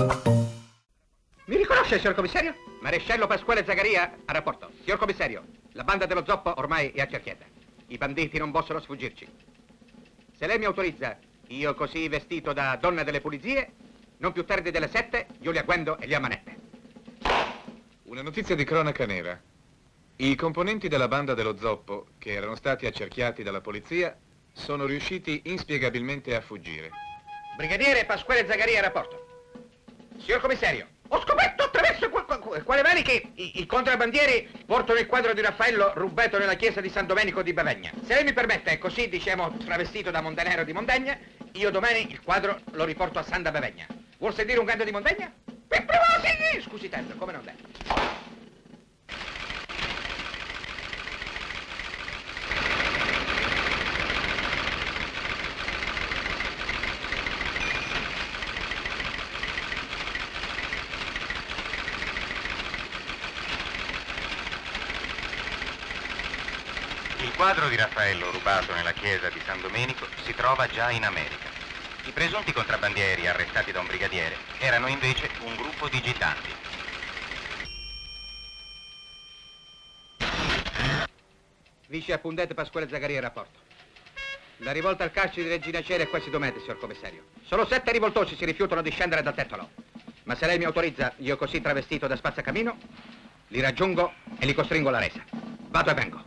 Mi riconosce, signor commissario? Maresciallo Pasquale Zagaria a rapporto. Signor commissario, la banda dello zoppo ormai è accerchiata. I banditi non possono sfuggirci. Se lei mi autorizza, io così vestito da donna delle pulizie, non più tardi delle 7, io li agguendo e li ammanette. Una notizia di cronaca nera. I componenti della banda dello zoppo, che erano stati accerchiati dalla polizia, sono riusciti inspiegabilmente a fuggire. Brigadiere Pasquale Zagaria a rapporto. Signor commissario, ho scoperto attraverso quale mani che i contrabbandieri portano il quadro di Raffaello rubato nella chiesa di San Domenico di Bavegna. Se lei mi permette, così diciamo travestito da montanero di Mondegna, io domani il quadro lo riporto a Santa Bavegna. Vuol sentire un canto di Mondegna? Per propositi! Scusi tanto, come non detto. Il quadro di Raffaello rubato nella chiesa di San Domenico si trova già in America. I presunti contrabbandieri arrestati da un brigadiere erano invece un gruppo di gitanti. Vice appuntate Pasquale Zagaria rapporto. La rivolta al carcere di Regina Coeli è quasi 2 metri, signor commissario. Solo 7 rivoltosi si rifiutano di scendere dal tetto. Ma se lei mi autorizza, io così travestito da spazzacamino, li raggiungo e li costringo alla resa. Vado e vengo.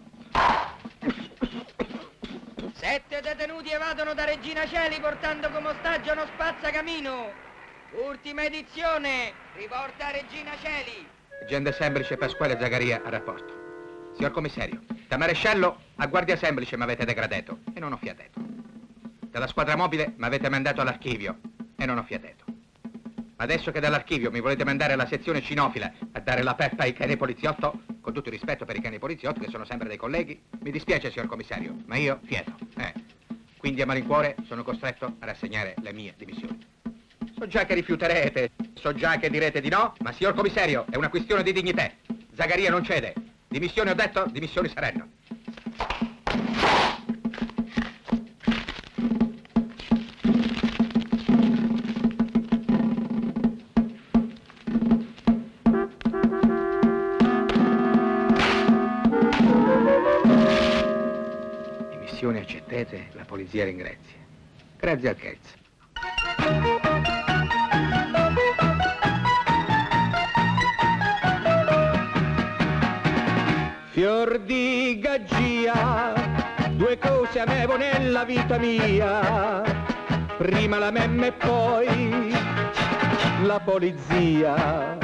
7 detenuti evadono da Regina Coeli portando come ostaggio uno spazzacamino. Ultima edizione, riporta a Regina Coeli. Gente semplice Pasquale Zagaria a rapporto. Signor commissario, da maresciallo a guardia semplice mi avete degradato e non ho fiateto. Dalla squadra mobile mi avete mandato all'archivio e non ho fiateto. Adesso che dall'archivio mi volete mandare alla sezione cinofila a dare la peppa ai cani poliziotto, con tutto il rispetto per i cani poliziotti che sono sempre dei colleghi, mi dispiace signor commissario, ma io fieto. Quindi a malincuore sono costretto a rassegnare le mie dimissioni. So già che rifiuterete, so già che direte di no, ma signor commissario è una questione di dignità. Zagaria non cede. Dimissioni ho detto, dimissioni saranno. Dimissioni accettate, la polizia ringrazia. Grazie al cazzo. Fior di gaggia, 2 cose amevo nella vita mia, prima la memma e poi la polizia.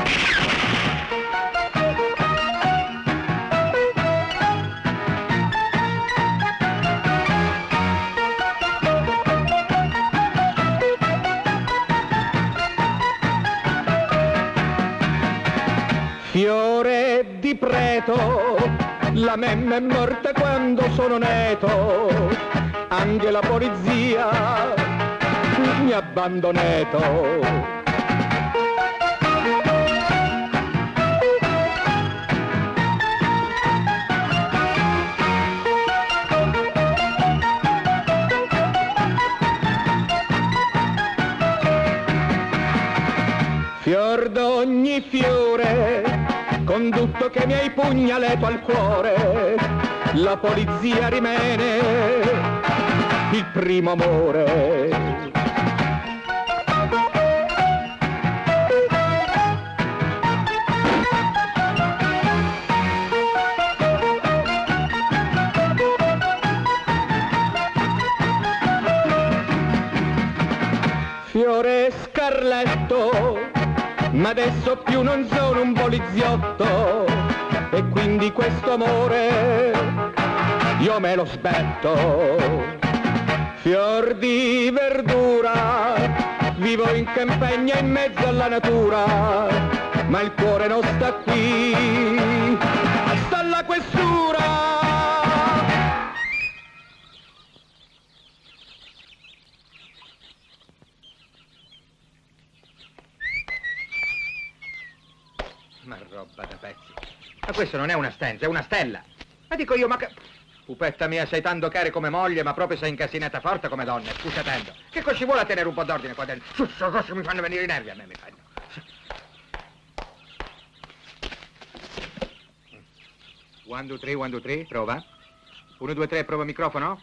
Fiore di preto, la memma è morta quando sono neto, anche la polizia mi ha abbandonato. Fior d'ogni fiore, con tutto che mi hai pugnalato al cuore, la polizia rimane il primo amore. Fiore scarletto, ma adesso più non sono un poliziotto e quindi questo amore io me lo sbetto. Fior di verdura, vivo in campagna in mezzo alla natura, ma il cuore non sta qui, sta alla questura. Ma roba da pezzi. Ma questo non è una stanza, è una stella. Ma dico io, ma che... Pupetta mia, sei tanto care come moglie, ma proprio sei incasinata forte come donna, scusa tanto. Che cosa ci vuole a tenere un po' d'ordine qua dentro? Cosa mi fanno venire i nervi a me, mi fanno. 1, 2, 3, 1, 2, 3, prova. 1, 2, 3, prova microfono.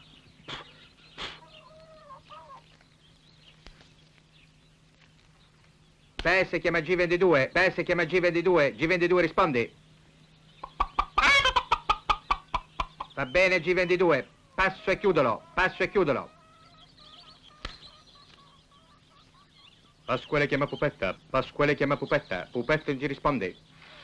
PS chiama G22, PS chiama G22, G22 rispondi. Va bene G22, passo e chiudilo, passo e chiudilo. Pasquale chiama Pupetta, Pasquale chiama Pupetta, Pupetta gli rispondi.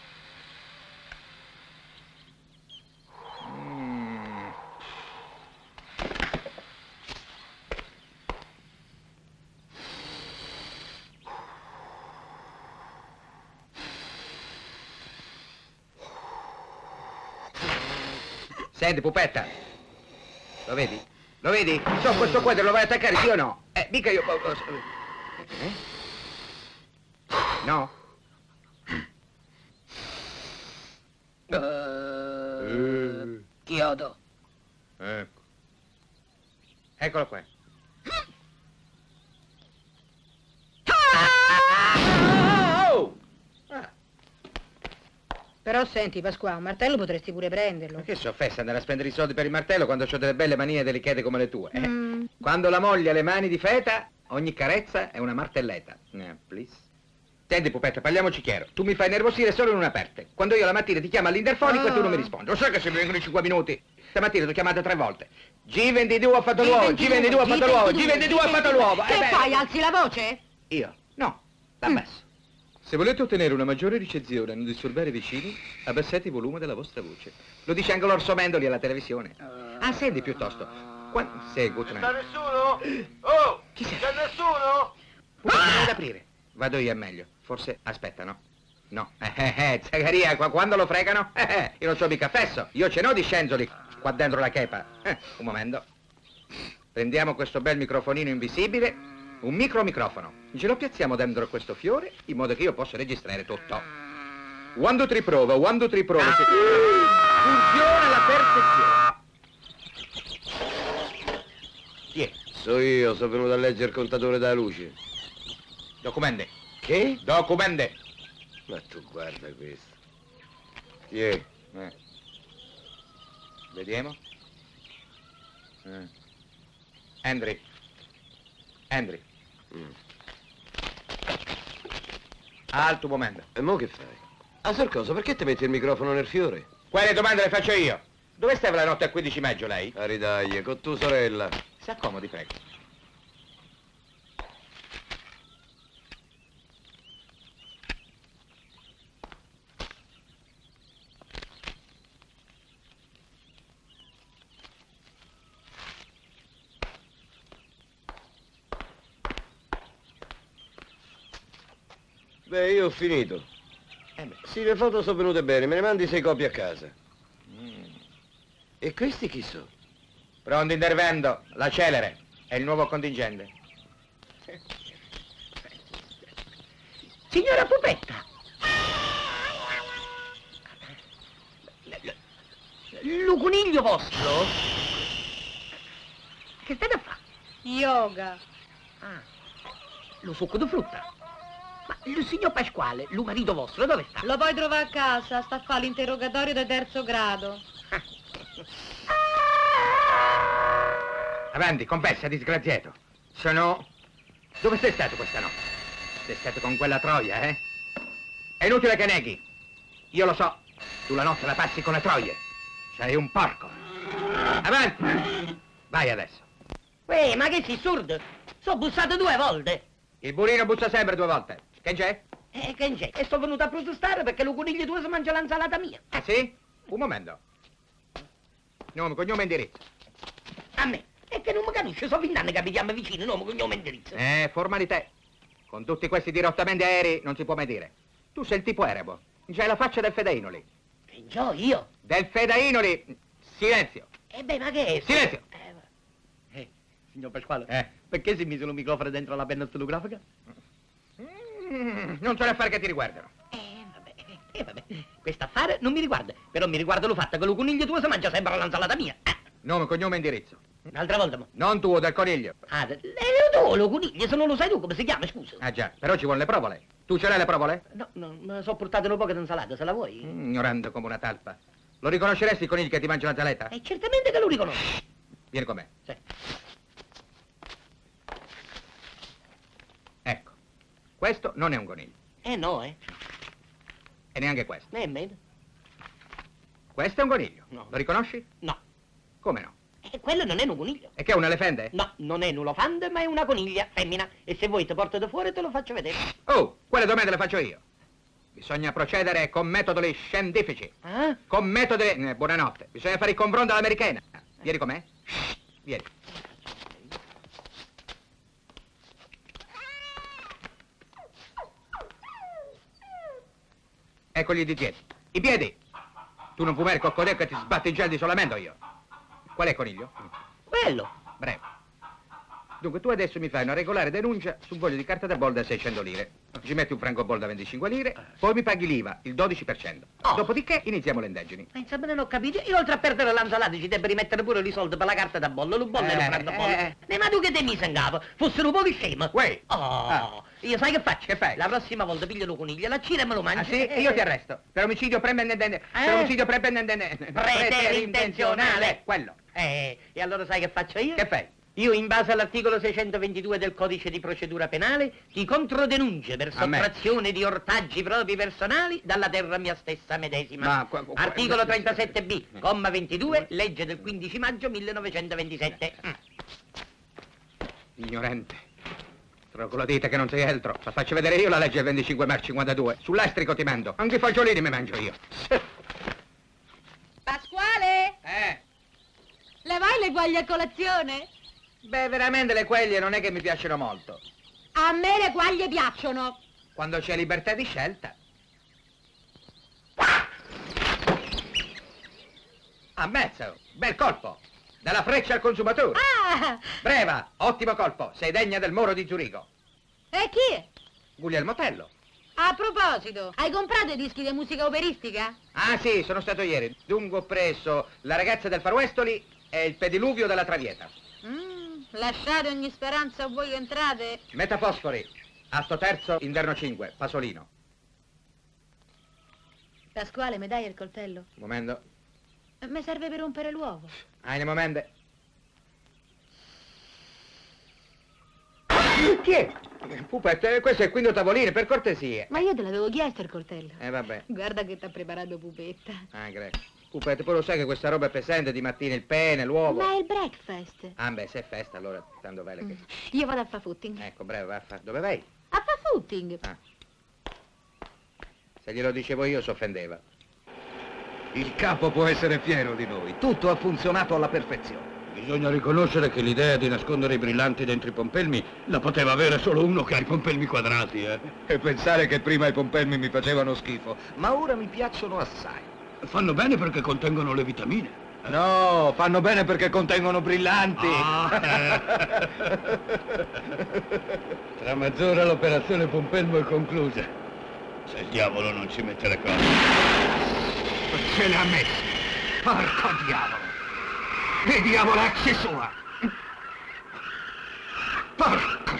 Senti, Pupetta, lo vedi? Lo vedi? So, questo quadro lo vai a attaccare, sì o no? Mica io... No? Chiodo. Ecco. Eccolo qua. Però senti, Pasquale, un martello potresti pure prenderlo. Ma che so, fessa andare a spendere i soldi per il martello quando ho delle belle manie delicate come le tue? Quando la moglie ha le mani di feta, ogni carezza è una martelletta. Please. Senti, Pupetta, parliamoci chiaro. Tu mi fai nervosire solo in una parte. Quando io la mattina ti chiamo all'interfonico e tu non mi rispondi. Lo sai che se mi vengono i 5 minuti? Stamattina ti ho chiamato 3 volte. G22 ha fatto l'uovo, G22 ha fatto l'uovo, G22 ha fatto l'uovo. Che fai, alzi la voce? Io? No, l'abbasso. Se volete ottenere una maggiore ricezione e non disturbare i vicini, abbassate il volume della vostra voce. Lo dice anche l'Orso Mendoli alla televisione. Senti piuttosto. Segui, C'è nessuno? Oh! Chi sei? C'è nessuno? Puoi ad aprire. Vado io, è meglio. Forse, aspetta, no? No. Zaccaria, quando lo fregano? Io non so mica fesso. Io ce n'ho di scenzoli qua dentro la chepa. Un momento. Prendiamo questo bel microfonino invisibile. Un microfono. Ce lo piazziamo dentro questo fiore in modo che io possa registrare tutto. 1, 2, 3 prova, 1, 2, 3 prova. Funziona la perfezione. Chi è? So io, sono venuto a leggere il contatore della luce. Documenti. Che? Documenti. Ma tu guarda questo. Chi è? Vediamo. Henry. Alto un momento. E mo che fai? Ah, Sorcoso, perché ti metti il microfono nel fiore? Quelle domande le faccio io. Dove stava la notte a 15 maggio lei? A ridaglie, con tua sorella. Si accomodi, prego. Beh, io ho finito. Sì, le foto sono venute bene, me ne mandi 6 copie a casa. E questi chi sono? Pronto intervento, la Celere, è il nuovo contingente. Signora Pupetta! Lo coniglio vostro? Che state a fare? Yoga. Lo succo di frutta. Ma il signor Pasquale, lo marito vostro, dove sta? Lo puoi trovare a casa, sta a fare l'interrogatorio di 3° grado. Avanti, confessa, disgraziato. Sono... Dove sei stato questa notte? Sei stato con quella troia, eh? È inutile che neghi. Io lo so. Tu la notte la passi con le troie. Sei un porco. Avanti. Vai adesso. Ma che sei sordo? Sono bussato 2 volte. Il burino bussa sempre 2 volte. Che c'è? Che c'è? E sono venuto a protestare perché lo coniglio tuo si mangia l'insalata mia. Ah, sì? Un momento. Nome, cognome e indirizzo. A me? È che non mi capisce, sono 20 anni che abitiamo vicino, nome, cognome e indirizzo. Formalità. Con tutti questi dirottamenti aerei non si può mai dire. Tu sei il tipo erebo. C'hai la faccia del Fedainoli. E già io? Del Fedainoli. Silenzio. Ma che è? Silenzio. Signor Pasquale, perché si mise un microfono dentro la penna stenografica? Non c'è affare che ti riguardano. Vabbè. Questo affare non mi riguarda, però mi riguarda lo fatto che lo coniglio tuo si mangia sempre l'insalata mia. Nome, cognome e indirizzo. Un'altra volta, mo. Non tuo, del coniglio. Tu, lo coniglio, se non lo sai tu come si chiama, scusa. Ah già, però ci vuole le provole. Tu ce l'hai le provole? No, me ne sono portate un po' di insalata, se la vuoi? Ignorante come una talpa. Lo riconosceresti il coniglio che ti mangia la zaletta? Certamente che lo riconosco. Vieni con me. Sì. Ecco, questo non è un coniglio. No, E neanche questo. Nemmeno. Questo è un coniglio. No. Lo riconosci? No. Come no? Quello non è un coniglio. E che è un elefante? No, non è un elefante, ma è una coniglia femmina. E se vuoi ti porto da fuori e te lo faccio vedere. Oh, quelle domande le faccio io. Bisogna procedere con metodi scientifici. Ah? Con metodi... buonanotte. Bisogna fare il confronto all'americana. Vieni con me. Vieni. Eccoli di piedi. I piedi! Tu non fumare il coccodè che ti sbatti in gel di isolamento io. Qual è il coniglio? Quello. Bravo. Dunque, tu adesso mi fai una regolare denuncia sul foglio di carta da bollo da 600 lire. Ci metti un francobollo da 25 lire, poi mi paghi l'IVA, il 12%. Oh. Dopodiché iniziamo le indagini. Insomma, non ho capito. Io oltre a perdere l'anzalata ci devo rimettere pure i soldi per la carta da bollo, lo bollo e lo francobollo. Ma tu che te mi in capo? Fossero un po' di scemo. Uè. Oh, io sai che faccio? Che fai? La prossima volta piglio lo coniglio, la cina e me lo mangio. Ah sì? E io ti arresto. Per omicidio preterintenzionale. Quello. E allora sai che faccio io? Che fai? Io, in base all'articolo 622 del Codice di Procedura Penale, ti controdenuncio per A me? sottrazione di ortaggi propri personali dalla terra mia stessa medesima. Ma Articolo 37b, comma 22, legge del 15 maggio 1927. Ignorante. Troglodite che non sei altro. La faccio vedere io la legge del 25 marzo 52. Sull'estrico ti mando. Anche i fagiolini mi mangio io. Pasquale, le vai le guaglie a colazione? Beh, veramente le quaglie non è che mi piacciono molto. A me le guaglie piacciono. Quando c'è libertà di scelta. Ammazza, bel colpo. Dalla freccia al consumatore. Ah, Breva, ottimo colpo. Sei degna del Moro di Zurigo. e chi è? Guglielmo Tello. A proposito, hai comprato i dischi di musica operistica? Ah sì, sono stato ieri. Dunque ho preso La ragazza del Far Westoli e Il pediluvio della Traviata. Lasciate ogni speranza a voi che entrate. Metafosfori, atto terzo, interno 5, Pasolino. Pasquale, mi dai il coltello? Un momento. Mi serve per rompere l'uovo. Un momento. Chi è? Pupette, questo è il quinto tavolino, per cortesia. Ma io te l'avevo chiesto il coltello. Vabbè. Guarda che t'ha preparato Pupetta. Ah, grazie. Pupette, poi lo sai che questa roba è pesante, di mattina il pene, l'uovo. Ma è il breakfast. Ah, beh, se è festa, allora tanto vale che... Io vado a fa footing. Ecco, bravo, va a fare. Dove vai? A fa footing. Ah. Se glielo dicevo io, s'offendeva. Il capo può essere fiero di noi. Tutto ha funzionato alla perfezione. Bisogna riconoscere che l'idea di nascondere i brillanti dentro i pompelmi la poteva avere solo uno che ha i pompelmi quadrati, E pensare che prima i pompelmi mi facevano schifo, ma ora mi piacciono assai. Fanno bene perché contengono le vitamine. No, fanno bene perché contengono brillanti. Tra mezz'ora l'operazione pompelmo è conclusa. Se il diavolo non ci mette le cose. Ce le ha messe. Porco diavolo. E diavolacci sua. Porco.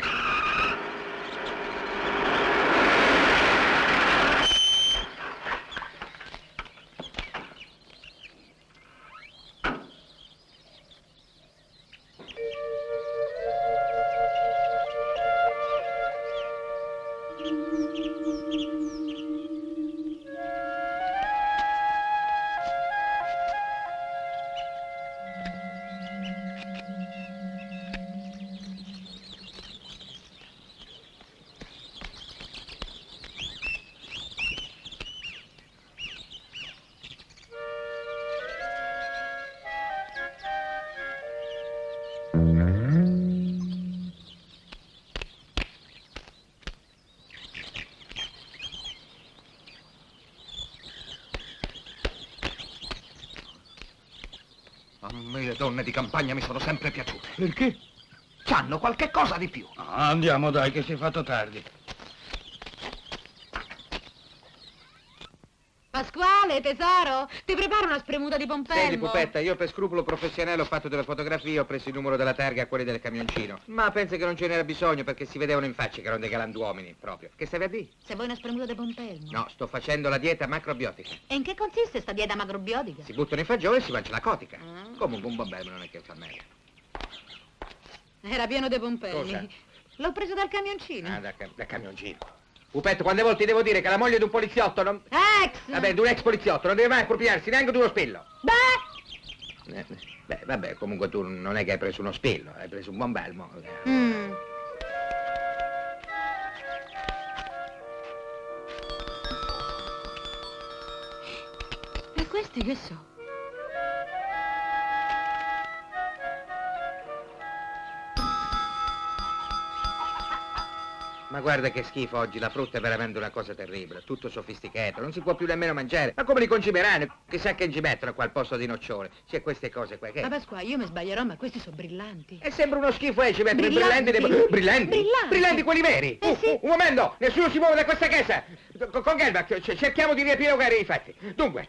A me le donne di campagna mi sono sempre piaciute. Perché? C'hanno qualche cosa di più. Andiamo dai, che si è fatto tardi. Pasquale, tesoro, ti preparo una spremuta di pompelmo? Senti, pupetta, io per scrupolo professionale ho fatto delle fotografie, ho preso il numero della targa a quelli del camioncino. Ma penso che non ce n'era bisogno perché si vedevano in faccia che erano dei galantuomini, proprio. Che stavi a dire? Se vuoi una spremuta di pompelmo. No, sto facendo la dieta macrobiotica. E in che consiste sta dieta macrobiotica? Si buttano i fagioli e si mangia la cotica. Comunque un pompelmo non è che fa meglio. Era pieno di pompelmi. Cosa? L'ho preso dal camioncino. Ah, da camioncino. Pupetto, quante volte ti devo dire che la moglie di un poliziotto non... Ex! Vabbè, di un ex poliziotto non deve mai appropriarsi neanche di uno spillo. Beh! Beh, vabbè, comunque tu non è che hai preso uno spillo, hai preso un pompelmo. E questi che so? Ma guarda che schifo oggi, la frutta è veramente una cosa terribile, tutto sofisticato, non si può più nemmeno mangiare. Ma come li concimeranno? Chissà che ci mettono qua al posto di nocciole. C'è queste cose qua che... Ma Pasquale, io mi sbaglierò, ma questi sono brillanti. E sembra uno schifo, ci mettono i brillanti Brillanti? Brillanti? Brillanti quelli veri? Sì. Un momento, nessuno si muove da questa chiesa. Con Gelma, cerchiamo di riempire i fatti. Dunque,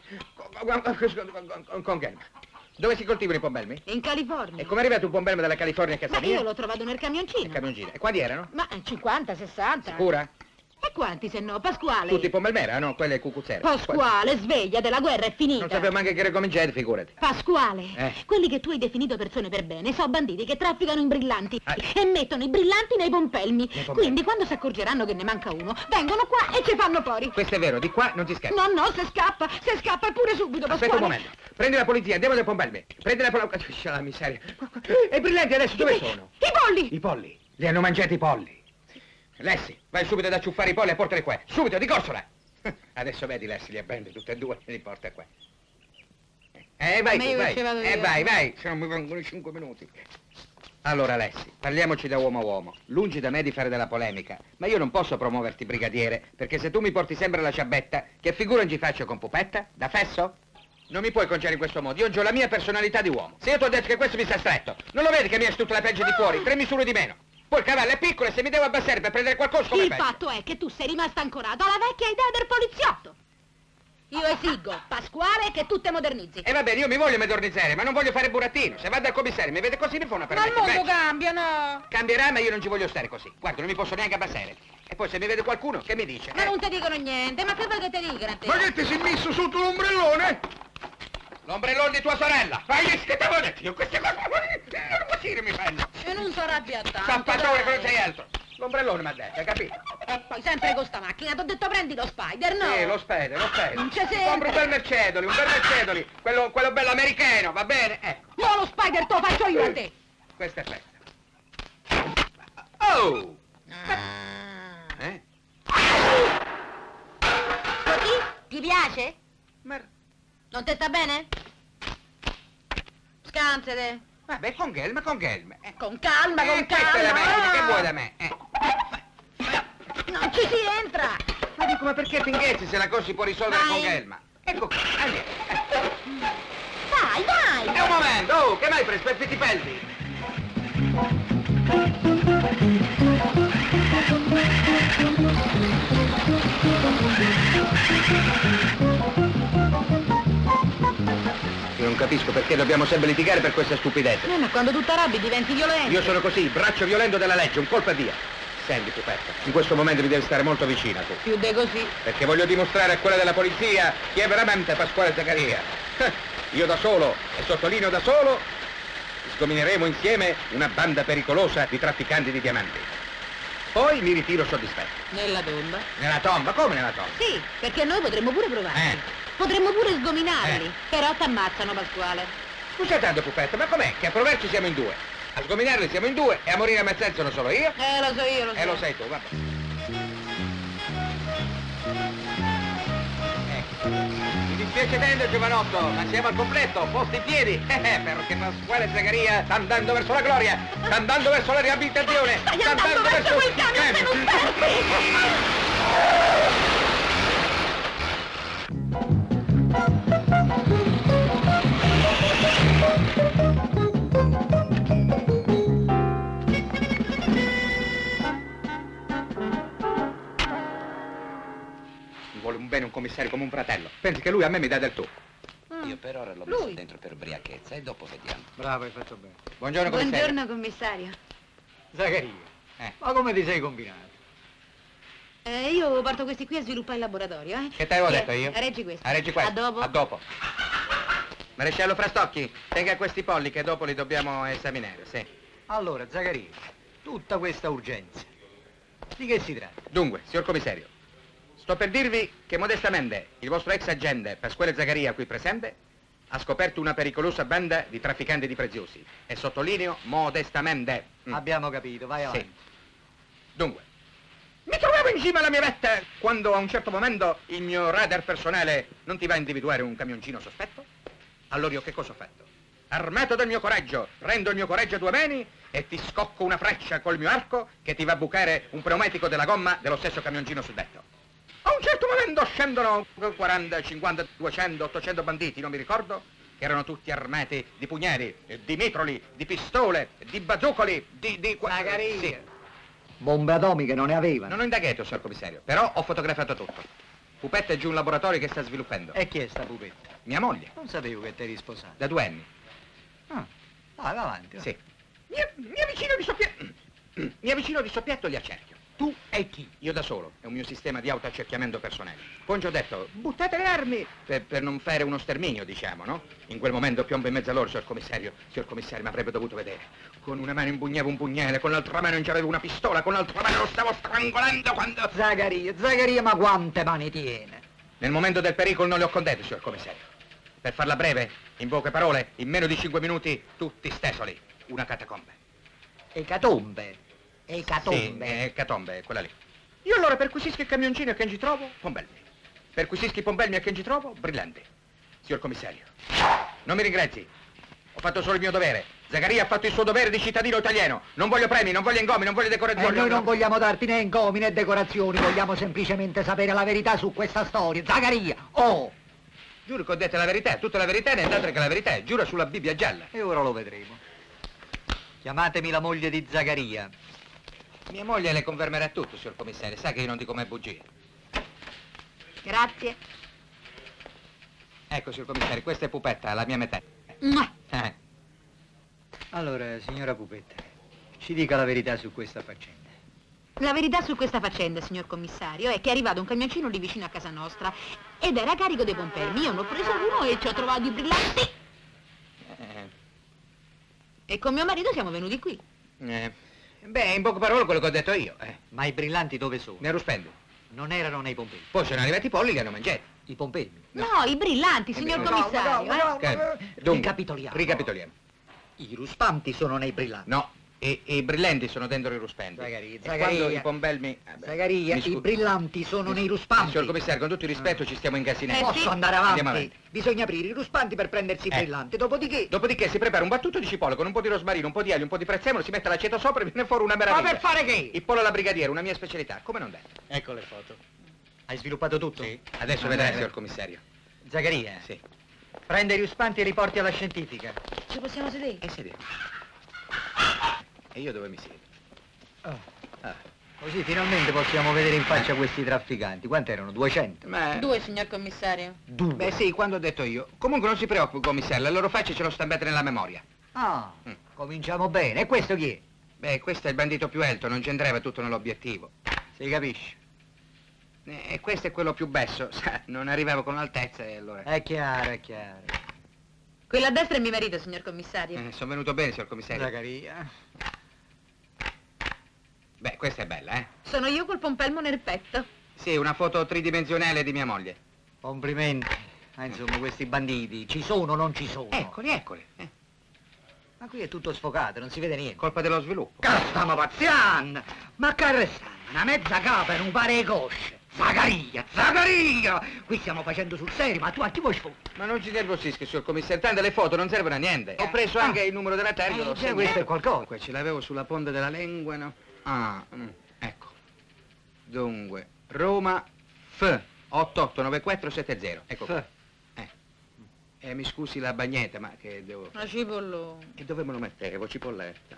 con Gelma. Dove si coltivano i pompelmi? In California. E come è arrivato un pompelmo dalla California a casa Ma mia? io l'ho trovato nel camioncino. Il camioncino. E quanti erano? Ma 50, 60. Sicura? E quanti se no, Pasquale? Tutti i pompelmera? No, quelle cucuzzere. Pasquale, svegliate, la guerra è finita. Non sapevo manche che ricominciare, figurati. Pasquale, quelli che tu hai definito persone per bene sono banditi che trafficano in brillanti e mettono i brillanti nei pompelmi. Quindi quando si accorgeranno che ne manca uno, vengono qua e ci fanno fuori. Questo è vero, di qua non si scappa. No, se scappa pure subito, Pasquale. Aspetta un momento, prendi la polizia, andiamo dai pompelmi. Prendi la polizia, la miseria. E i brillanti adesso dove sono? I polli! I polli, li hanno mangiati i polli. Lessi, vai subito ad acciuffare i polli e portali qua. Subito, di corsola. Adesso vedi, Lessi, li appende tutti e due e li porta qua. Vai, vai. Se non mi vengono 5 minuti. Allora, Lessi, parliamoci da uomo a uomo. Lungi da me di fare della polemica, ma io non posso promuoverti brigadiere, perché se tu mi porti sempre la ciabetta, che figura ci faccio con Pupetta? Da fesso? Non mi puoi conciare in questo modo, io ho la mia personalità di uomo. Se io ti ho detto che questo mi sta stretto, non lo vedi che mi è tutta la peggio di fuori? 3 misure di meno. Poi il cavallo è piccolo e se mi devo abbassare per prendere qualcosa come Il fatto è che tu sei rimasto ancorato alla vecchia idea del poliziotto. Io esigo, Pasquale, che tu te modernizzi. E va bene, io mi voglio modernizzare, ma non voglio fare burattino. Se vado al commissario mi vede così mi fa una Ma permessa. il mondo cambia, no? Cambierà, ma io non ci voglio stare così. Guarda, non mi posso neanche abbassare. E poi se mi vede qualcuno, che mi dice? Ma non ti dicono niente, ma che vuoi che ti dicano a te? Ma che ti sei messo sotto l'ombrellone? L'ombrellone di tua sorella! Fai che t'avevo detto io queste cose! Non così mi fanno! E non so arrabbiare tanto. Zappatore che non dai. sei altro! L'ombrellone mi ha detto, hai capito? E poi sempre con sta macchina, ti ho detto prendi lo Spider, no? Sì, lo Spider. Non c'è sempre. Compro un bel Mercedoli, quello bello americano, va bene? Ecco, No, lo Spider te lo faccio io a te. questa è festa. Oh! Così? Ti piace? Ma... Non te sta bene? Scansate. Vabbè, con Gelma. Con calma, con Questa è la meglio, calma. che vuoi da me? Non ci si entra. Ma dico, ma perché pinghezzi se la cosa si può risolvere Vai. con Gelma? Ecco qua, andiamo. Vai. È un momento, oh, che mai preso per Fittipaldi? Io non capisco perché dobbiamo sempre litigare per questa stupidezza. Ma quando tu t'arrabbi diventi violento. Io sono così, braccio violento della legge, un colpo e via. Senti, Pupetta, in questo momento mi devi stare molto vicina tu. Più di così. Perché voglio dimostrare a quella della polizia chi è veramente Pasquale Zaccaria. Io da solo, e sottolineo da solo, sgomineremo insieme una banda pericolosa di trafficanti di diamanti. Poi mi ritiro soddisfatto. Nella tomba. Nella tomba? Come nella tomba? Sì, perché noi potremmo pure provarci. Potremmo pure sgominarli. Però t'ammazzano, Pasquale. Scusa tanto, Pupetta, ma com'è che a provarci siamo in 2? A sgominarli siamo in 2 e a morire a Mazzè sono solo io? Lo so io, lo so. E lo sai tu, vabbè. Ecco. Mi dispiace tanto, giovanotto, ma siamo al completo, posti in piedi. Perché Pasquale Zaccaria sta andando verso la gloria, sta andando verso la riabilitazione, Stai andando verso quel camion se non Mi vuole un bene un commissario come un fratello. Pensi che lui a me mi dà del tu. Io per ora l'ho messo dentro per ubriachezza e dopo vediamo. Bravo, hai fatto bene. Buongiorno, commissario. Buongiorno, commissario. Zaccaria, ma come ti sei combinato? Io porto questi qui a sviluppare il laboratorio, eh? Che te avevo detto io? Reggi questo. Reggi questo. A dopo. A dopo. Maresciallo Frastocchi, tenga questi polli che dopo li dobbiamo esaminare, sì. Allora, Zaccaria, tutta questa urgenza, di che si tratta? Dunque, signor commissario, sto per dirvi che modestamente il vostro ex agente Pasquale Zaccaria qui presente ha scoperto una pericolosa banda di trafficanti di preziosi. E sottolineo modestamente. Abbiamo capito, vai avanti. Sì. Dunque, mi trovavo in cima alla mia vetta quando a un certo momento il mio radar personale non ti va a individuare un camioncino sospetto? Allora io che cosa ho fatto? Armato del mio coraggio, rendo il mio coraggio a due mani e ti scocco una freccia col mio arco che ti va a bucare un pneumatico della gomma dello stesso camioncino suddetto. A un certo momento scendono 40, 50, 200, 800 banditi, non mi ricordo, che erano tutti armati di pugnali, di mitroli, di pistole, di bazzucoli, di... Zaccaria. Sì. Bombe atomiche non ne avevano. Non ho indagato, signor commissario, però ho fotografato tutto. Pupetta è giù un laboratorio che sta sviluppando. E chi è sta pupetta? Mia moglie, Non sapevo che ti eri sposato. da 2 anni. Ah, vai avanti. va. Sì. Mi avvicino di soppietto e li accerchio. Tu e chi? Io da solo, è un mio sistema di autoaccerchiamento personale. Poi gli ho detto, buttate le armi, per non fare uno sterminio, diciamo, no? In quel momento piombo in mezzo a loro, signor commissario, mi avrebbe dovuto vedere. Con una mano impugnavo un pugnale, con l'altra mano c'avevo una pistola, con l'altra mano lo stavo strangolando quando... Zaccaria, ma quante mani tiene? Nel momento del pericolo non le ho contente, signor commissario. Per farla breve, in poche parole, in meno di 5 minuti, tutti stesoli. Una catacombe. Ecatombe. Sì, ecatombe, quella lì. Io allora perquisisco il camioncino e che ci trovo? Pombelmi. Perquisisco i pombelmi e che ci trovo? Brillanti. Signor commissario, non mi ringrazi. Ho fatto solo il mio dovere. Zaccaria ha fatto il suo dovere di cittadino italiano. Non voglio premi, non voglio encomi, non voglio decorazioni. Noi non vogliamo darti né encomi né decorazioni, vogliamo semplicemente sapere la verità su questa storia. Zaccaria, oh! Giuro che ho detto la verità, tutta la verità e nient'altro che la verità. Giuro sulla Bibbia gialla. E ora lo vedremo. Chiamatemi la moglie di Zaccaria. Mia moglie le confermerà tutto, signor commissario. Sa che io non dico mai bugie. Grazie. Ecco, signor commissario, questa è Pupetta, la mia metà. Mua. Allora, signora Pupetta, ci dica la verità su questa faccenda. La verità su questa faccenda, signor commissario, è che è arrivato un camioncino lì vicino a casa nostra ed era carico dei pompelmi. Io ne ho preso uno e ci ho trovato i brillanti. E con mio marito siamo venuti qui. Beh, in poche parole quello che ho detto io. Ma i brillanti dove sono? Ne ruspendi. Non erano nei pompelmi. Poi sono arrivati i polli e li hanno mangiati. I pompelmi? No, i brillanti, signor no, commissario. Dunque, Ricapitoliamo. I ruspanti sono nei brillanti. No, i brillanti sono dentro i ruspendi. Zaccaria, E quando Zaccaria. i pombelmi... Zaccaria, i brillanti sono nei ruspanti. Signor commissario, con tutto il rispetto ci stiamo incasinando. Posso sì. andare Andiamo avanti? avanti. Bisogna aprire i ruspanti per prendersi i brillanti. Dopodiché si prepara un battuto di cipolla con un po' di rosmarino, un po' di aglio, un po' di prezzemolo, si mette l'aceto sopra e viene fuori una meraviglia. Ma per fare che? Il pollo alla brigadiera, una mia specialità, come non detto. Ecco le foto. Hai sviluppato tutto? Sì. Adesso vedrai, signor commissario. Zaccaria, Sì. prende i ruspanti e li porti alla scientifica. Ci possiamo sedere? E sedere. E io dove mi siedo? Così finalmente possiamo vedere in faccia questi trafficanti. Quant'erano? 200? Ma... 2, signor commissario. 2? Beh sì, quando ho detto io. Comunque non si preoccupi, commissario, le loro facce ce lo stampate nella memoria. Ah, cominciamo bene. E questo chi è? Beh, questo è il bandito più alto, non c'entrava tutto nell'obiettivo. Si capisce? E questo è quello più besso, sa, non arrivavo con l'altezza e allora... È chiaro, è chiaro. Quella a destra è mio marito, signor commissario. sono venuto bene, signor commissario. Zaccaria. Beh, questa è bella, eh? Sono io col pompelmo nel petto. Sì, una foto tridimensionale di mia moglie. Complimenti. Insomma, questi banditi ci sono o non ci sono? Eccoli. Ma qui è tutto sfocato, non si vede niente. Colpa dello sviluppo. Stiamo pazziando! Ma che resta? Una mezza capa e non pare le cosce. Zaccaria! Qui stiamo facendo sul serio, ma tu a chi vuoi sfottere? Ma non ci nervosisca, signor commissario, tanto le foto non servono a niente. Ho preso anche il numero della terra, l'ho segnato. Questo è qualcosa. Qua ce l'avevo sulla ponta della lingua, no? Ecco. Dunque, Roma F 889470. Ecco qua. Mi scusi la bagnetta, ma che devo... Una cipollona. E dove me lo mettevo? Cipolletta.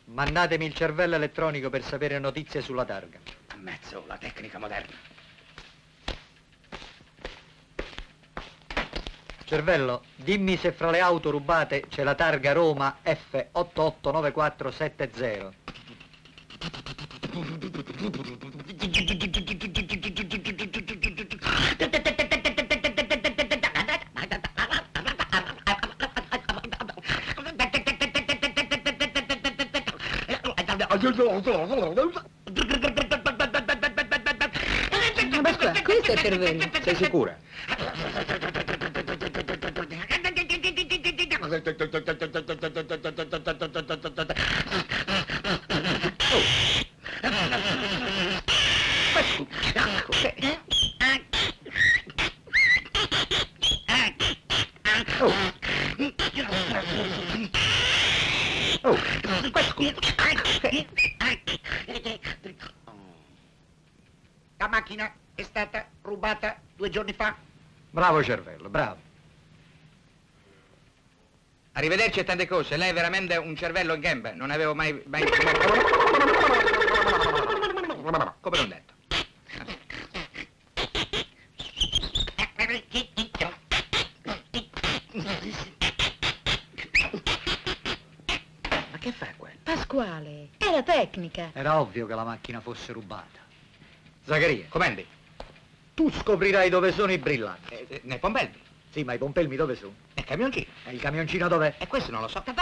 Mandatemi il cervello elettronico per sapere notizie sulla targa. Ammazzo, la tecnica moderna. Cervello, dimmi se fra le auto rubate c'è la targa Roma F889470. Ma scusa, questo è il cervello. Sei sicura? La macchina è stata rubata 2 giorni fa. Bravo cervello, bravo. Arrivederci e tante cose. Lei è veramente un cervello in gambe. Non avevo mai... Come l'ho detto. Ma che fa quello? Pasquale, era tecnica. Era ovvio che la macchina fosse rubata. Zaccaria, Comandi? tu scoprirai dove sono i brillanti. Nei pompelmi. Sì, ma i pompelmi dove sono? Nel camioncino. E il camioncino dov'è? E questo non lo so.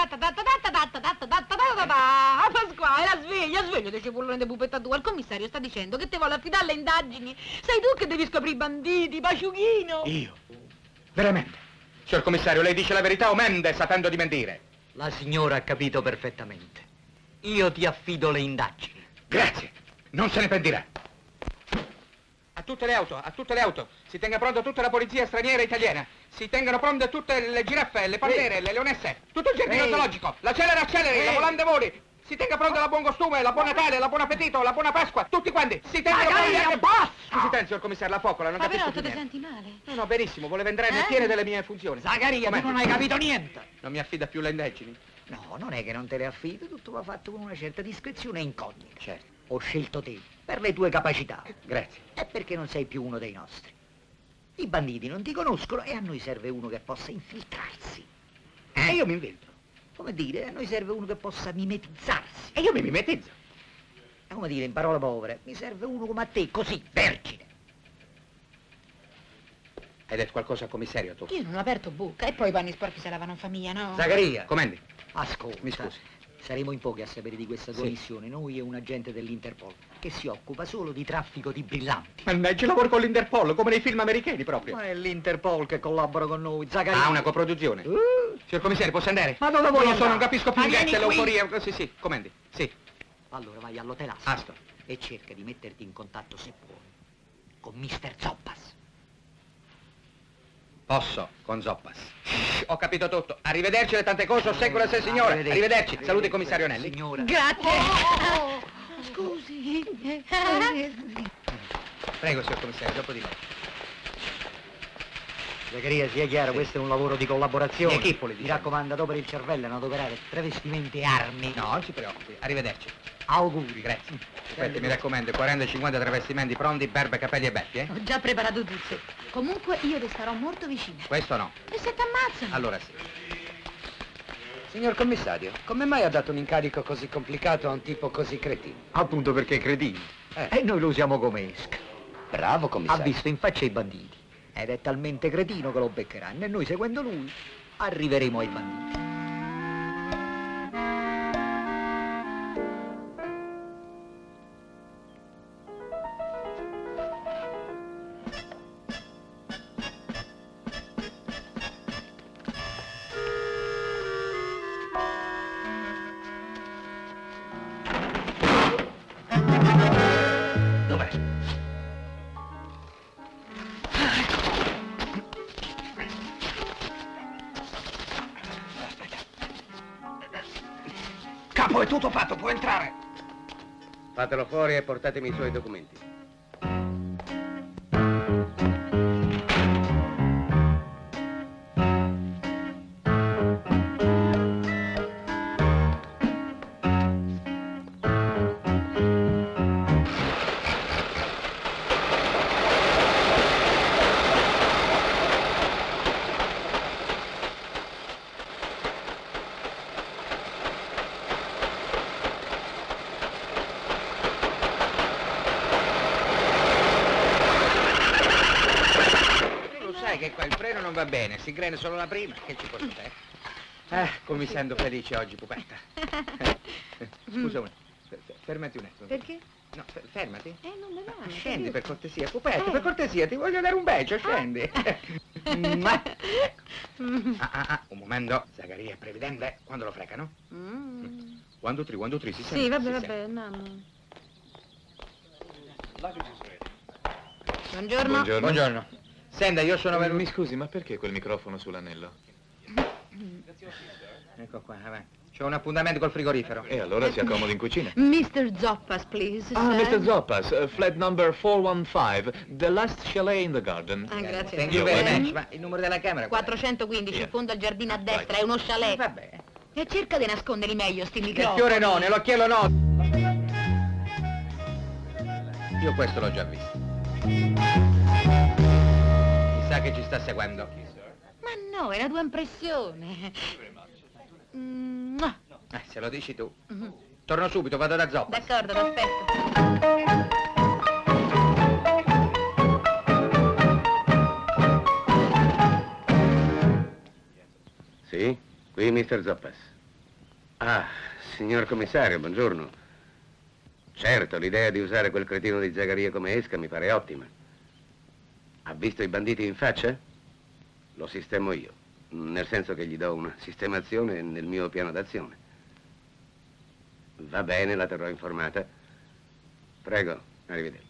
Pasquale, la sveglio del cipollone di pupetta tua. Il commissario sta dicendo che te vuole affidare le indagini. Sei tu che devi scoprire i banditi, Paciuchino. Io? Veramente? Signor commissario, lei dice la verità o mente sapendo di mentire? La signora ha capito perfettamente. Io ti affido le indagini. Grazie. Non se ne pentirà. A tutte le auto. Si tenga pronto tutta la polizia straniera e italiana. Si tengano pronte tutte le giraffe, le pantere, le leonesse, tutto il giardino zoologico. L'acceleri, la volante voli. Si tenga pronto la buon costume, la buon Natale, la buon appetito, la buona Pasqua. Tutti quanti. Si tengano pronti. Scusi, tanto, signor commissario, la focola, non Ma però capisco tu più ti niente. senti male? No, benissimo, vuole entrare nel piene delle mie funzioni. Zaccaria, tu non hai capito niente. Non mi affida più le indagini? No, non è che non te le affido, tutto va fatto con una certa discrezione e incognita. Certo. Ho scelto te per le tue capacità. Grazie. E perché non sei più uno dei nostri. I banditi non ti conoscono e a noi serve uno che possa infiltrarsi. E io mi infiltro. Come dire, a noi serve uno che possa mimetizzarsi. E io mi mimetizzo. È come dire, in parole povere, mi serve uno come a te, così, vergine. Hai detto qualcosa al commissario tu? Io non ho aperto bocca e poi i panni sporchi se lavano in famiglia, no? Zaccaria, Comandi? ascolta. Mi scusi. Saremo in pochi a sapere di questa tua Sì. missione, noi e un agente dell'Interpol, che si occupa solo di traffico di brillanti. Mannaggia, lavoro con l'Interpol, come nei film americani proprio. Ma è l'Interpol che collabora con noi, Zaccaria. Ah, una coproduzione. Signor commissario, posso andare? Ma dove vuoi Non lo so, andare? non capisco più Ma niente, vieni qui. l'euforia. Sì, comandi. Sì. Allora vai all'hotel Astor. Astor e cerca di metterti in contatto, se puoi, con Mr. Zoppas. Posso, con Zoppas. Ho capito tutto. Arrivederci le tante cose, ossequio la signora. Arrivederci. Saluti il commissario Nelli. Signora. Grazie. Scusi. Prego, signor commissario, dopo di me. Zaccaria, sia chiaro, questo è un lavoro di collaborazione. Di equipo, le Mi diciamo. raccomando, dopo il cervello è adoperare travestimenti e armi. No, non si preoccupi. Arrivederci. Auguri. Grazie. Aspetti, mi raccomando, 40-50 travestimenti pronti, barba, capelli e beffi, Ho già preparato tutto. Comunque io ti starò molto vicina. Questo no. E se t'ammazzano? Allora sì. Signor commissario, come mai ha dato un incarico così complicato a un tipo così cretino? Appunto perché è cretino. E noi lo usiamo come esca. Bravo, Ha commissario. visto in faccia i banditi. Ed è talmente cretino che lo beccheranno e noi, seguendo lui, arriveremo ai banditi. Dov'è? Capo, è tutto fatto, può entrare. Fatelo fuori e portatemi i suoi documenti. piano non va bene, si grene solo la prima, che ci posso fare? Come mi sento felice oggi, pupetta. Scusa, fermati un attimo. Perché? No, fermati. Non me va. Scendi per cortesia, pupetta, per cortesia, ti voglio dare un bacio, scendi. Un momento, Zagaria è previdente, quando lo fregano? 1, 2, 3, 1, 2, 3, si sente? Sì, vabbè, andiamo. Buongiorno. Buongiorno. Senta, io sono venuto... Mi scusi, ma perché quel microfono sull'anello? Ecco qua, avanti. C'ho un appuntamento col frigorifero. E allora si accomodi in cucina. Mr. Zoppas, please. Mr. Zoppas, flat number 415, the last chalet in the garden. Grazie. Thank you very much. Ma il numero della camera? 415, in fondo al giardino a destra, è uno chalet. Vabbè. E cerca di nasconderli meglio, sti Nel microfoni. fiore no, nell'occhiello no. Io questo l'ho già visto. Chissà che ci sta seguendo. Ma no, è la tua impressione. Se lo dici tu. Torno subito, vado da Zoppa. D'accordo, t'aspetto. Sì? Qui, Mr. Zoppas. Signor commissario, buongiorno. Certo, l'idea di usare quel cretino di Zagaria come esca mi pare ottima. Ha visto i banditi in faccia? Lo sistemo io, nel senso che gli do una sistemazione nel mio piano d'azione. Va bene, la terrò informata. Prego, arrivederci.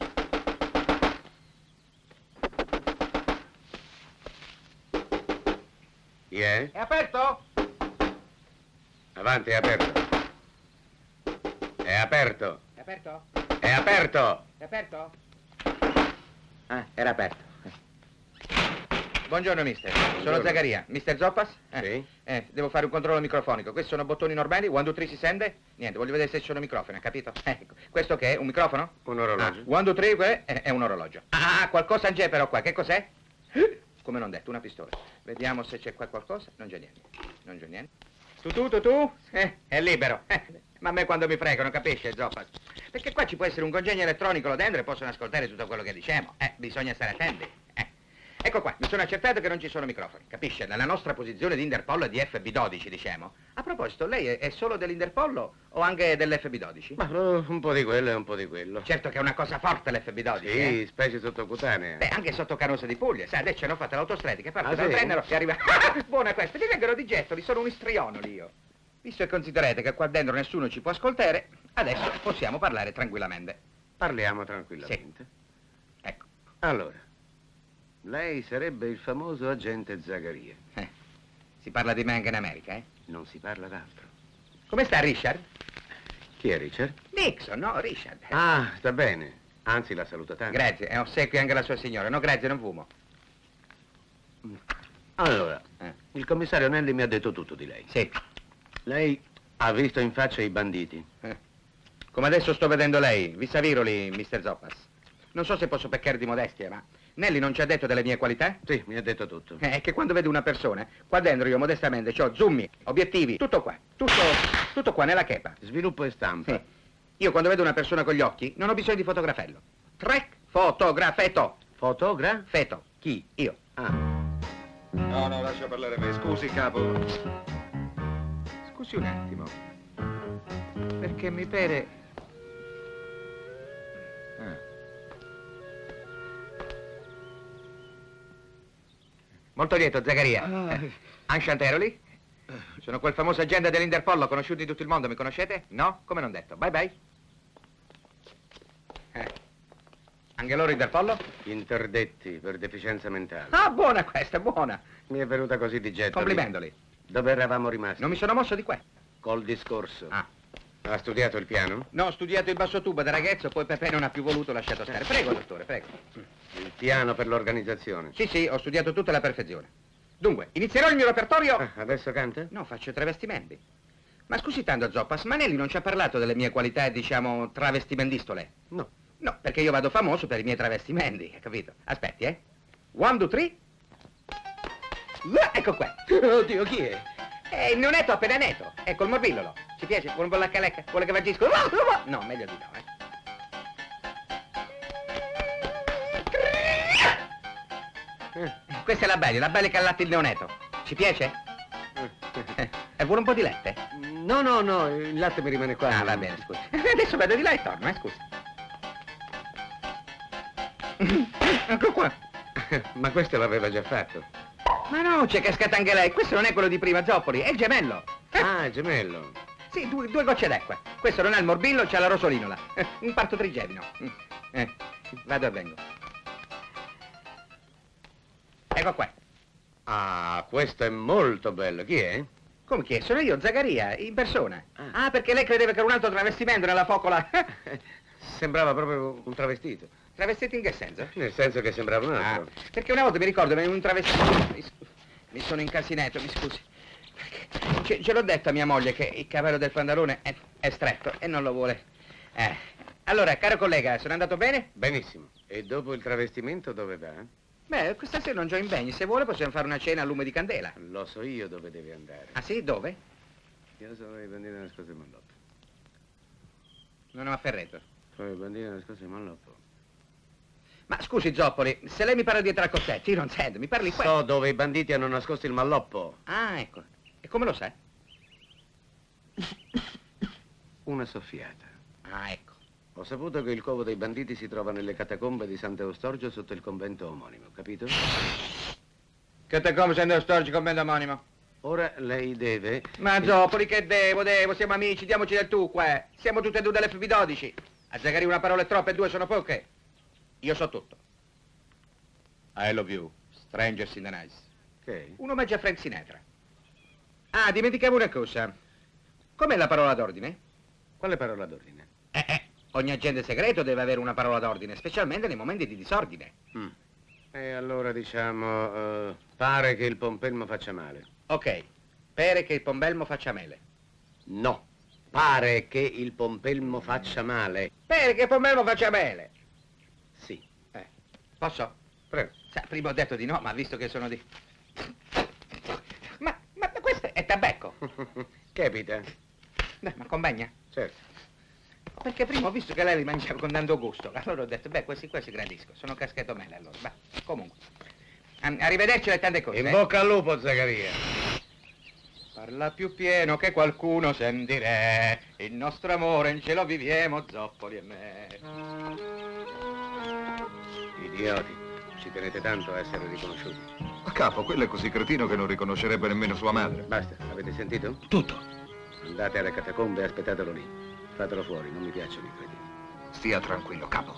Chi è? È aperto? Avanti, è aperto. È aperto. È aperto? È aperto. È aperto? Era aperto. Buongiorno, mister. Sono Zagaria. Mister Zoppas? Sì? Devo fare un controllo microfonico. Questi sono bottoni normali, 1, 2, 3 si sente? Niente, voglio vedere se ci sono microfoni, capito? Ecco. Questo che è? Un microfono? Un orologio. 1, 2, 3, è un orologio. Qualcosa non c'è però qua. Che cos'è? Come non detto, una pistola. Vediamo se c'è qua qualcosa. Non c'è niente. Non c'è niente. Tu? È libero. Ma a me quando mi fregano, capisce, Zoppas? Perché qua ci può essere un congegno elettronico là dentro e possono ascoltare tutto quello che diciamo. Bisogna stare attenti. Ecco qua, mi sono accertato che non ci sono microfoni, capisce? Nella nostra posizione di Interpol e di FB12, diciamo. A proposito, lei è solo dell'Interpol o anche dell'FB12? Ma un po' di quello e un po' di quello. Certo che è una cosa forte l'FB12, Sì, specie sottocutanea. Beh, anche sotto Canosa di Puglia, sai, adesso hanno fatto l'autostrada che parte Ah, dal sì? Brennero e arriva... Buona questa, mi vengono di gettoli, sono un istrionoli io. Visto che considerate che qua dentro nessuno ci può ascoltare, adesso possiamo parlare tranquillamente. Parliamo tranquillamente. Sì. Ecco. Allora, lei sarebbe il famoso agente Zagaria. Si parla di me anche in America, eh? Non si parla d'altro. Come sta Richard? Chi è Richard? Nixon, no, Richard. Sta bene. Anzi, la saluto tanto. Grazie, e ossequio anche la sua signora. No, grazie, non fumo. Allora, il commissario Nelli mi ha detto tutto di lei. Sì. Lei ha visto in faccia i banditi. Come adesso sto vedendo lei, vis-à-viroli, Mr. Zoppas. Non so se posso peccare di modestia, ma Nelli non ci ha detto delle mie qualità? Sì, mi ha detto tutto. È che quando vedo una persona, qua dentro io modestamente ho zoom, obiettivi, tutto qua. Tutto qua nella chepa. Sviluppo e stampa. Sì. Io quando vedo una persona con gli occhi non ho bisogno di fotografello. Trek, fotografeto. Feto. Chi? Io. No, lascia parlare me. Scusi, capo. Scusi un attimo. Perché mi pare... Molto lieto, Zagaria. Anscianteroli? Sono quel famoso agente dell'Interpol, l'ho conosciuto in tutto il mondo, mi conoscete? No? Come non detto. Bye bye. Anche loro Interpol? Interdetti per deficienza mentale. Buona questa, buona. Mi è venuta così di getto. Complimentoli. Dove eravamo rimasti? Non mi sono mosso di qua. Col discorso. Ha studiato il piano? No, ho studiato il basso tuba da ragazzo, poi Pepe non ha più voluto, lasciato stare. Prego, dottore, prego. Il piano per l'organizzazione? Sì, ho studiato tutto alla perfezione. Dunque, inizierò il mio repertorio... Adesso canta? No, faccio travestimenti. Ma scusi tanto, Zoppas, Manelli non ci ha parlato delle mie qualità, diciamo, travestimendistole? No. No, perché io vado famoso per i miei travestimenti, capito? Aspetti, 1, 2, 3. Ecco qua. Oddio, chi è? È il neonetto appena netto. Ecco il morbillolo. Ci piace? Vuole un po' la calecca? Vuole che vagisco? No, meglio di no, Questa è la Belli che ha latte il neonato. Ci piace? E vuole un po' di latte? No, il latte mi rimane qua. Ah, va bene, scusi. Adesso vado di là e torno, scusi. Ecco qua. Ma questo l'aveva già fatto. Ma no, c'è cascata anche lei. Questo non è quello di prima, Zoppoli, è il gemello. Ah, il gemello. Sì, due gocce d'acqua. Questo non ha il morbillo, c'ha la rosolinola. Un parto trigemino. Vado e vengo. Ecco qua. Ah, questo è molto bello. Chi è? Come chi è? Sono io, Zaccaria, in persona. Ah, perché lei credeva che era un altro travestimento nella focola. Sembrava proprio un travestito. Travestito in che senso? Nel senso che sembrava un altro. Perché una volta mi ricordo, un travestito... Mi sono incasinato, mi scusi. Ce l'ho detto a mia moglie che il cavallo del pantalone è stretto e non lo vuole. Allora, caro collega, sono andato bene? Benissimo. E dopo il travestimento dove va? Beh, questa sera non c'ho impegni. Se vuole possiamo fare una cena a lume di candela. Lo so io dove devi andare. Ah sì? Dove? Io sono i banditi nascosti in Malloppo. Non ho afferretto. Sono i banditi nascosti in Malloppo. Ma scusi, Zoppoli, se lei mi parla dietro a Cossetti, io non sento, mi parli qua. So dove i banditi hanno nascosto il Malloppo. Ah, ecco. E come lo sai? Una soffiata. Ah, ecco. Ho saputo che il covo dei banditi si trova nelle catacombe di Sant'Eustorgio sotto il convento omonimo, capito? Catacombe Sant'Eustorgio, convento omonimo. Ora lei deve... Ma Zoppoli, che devo, siamo amici, diamoci del tu qua. Siamo tutti e due dell'FB12. A Zaccaria una parola è troppa e due sono poche. Io so tutto. I love you, strangers in the night. Che? Un omaggio a Frank Sinatra. Ah, dimenticavo una cosa. Com'è la parola d'ordine? Quale parola d'ordine? Ogni agente segreto deve avere una parola d'ordine, specialmente nei momenti di disordine. E allora diciamo, pare che il pompelmo faccia male. Ok, pare che il pompelmo faccia male. No, pare che il pompelmo faccia male. Pare che il pompelmo faccia male. Sì. Posso? Prego. Prima ho detto di no, ma visto che sono di... Ma questo è tabacco. Capita. Ma compagna? Certo. Perché prima ho visto che lei li mangiava con tanto gusto, allora ho detto, beh, questi qua si gradisco, sono caschetto mele allora, beh, comunque. Arrivederci e tante cose. In bocca al lupo, Zaccaria. Parla più pieno che qualcuno sentirà, il nostro amore in cielo viviamo, Zoppoli e me. Idioti, ci tenete tanto a essere riconosciuti. A capo, quello è così cretino che non riconoscerebbe nemmeno sua madre. Basta, avete sentito? Tutto. Andate alle catacombe e aspettatelo lì. Fatelo fuori, non mi piacciono i cretini. Stia tranquillo, capo.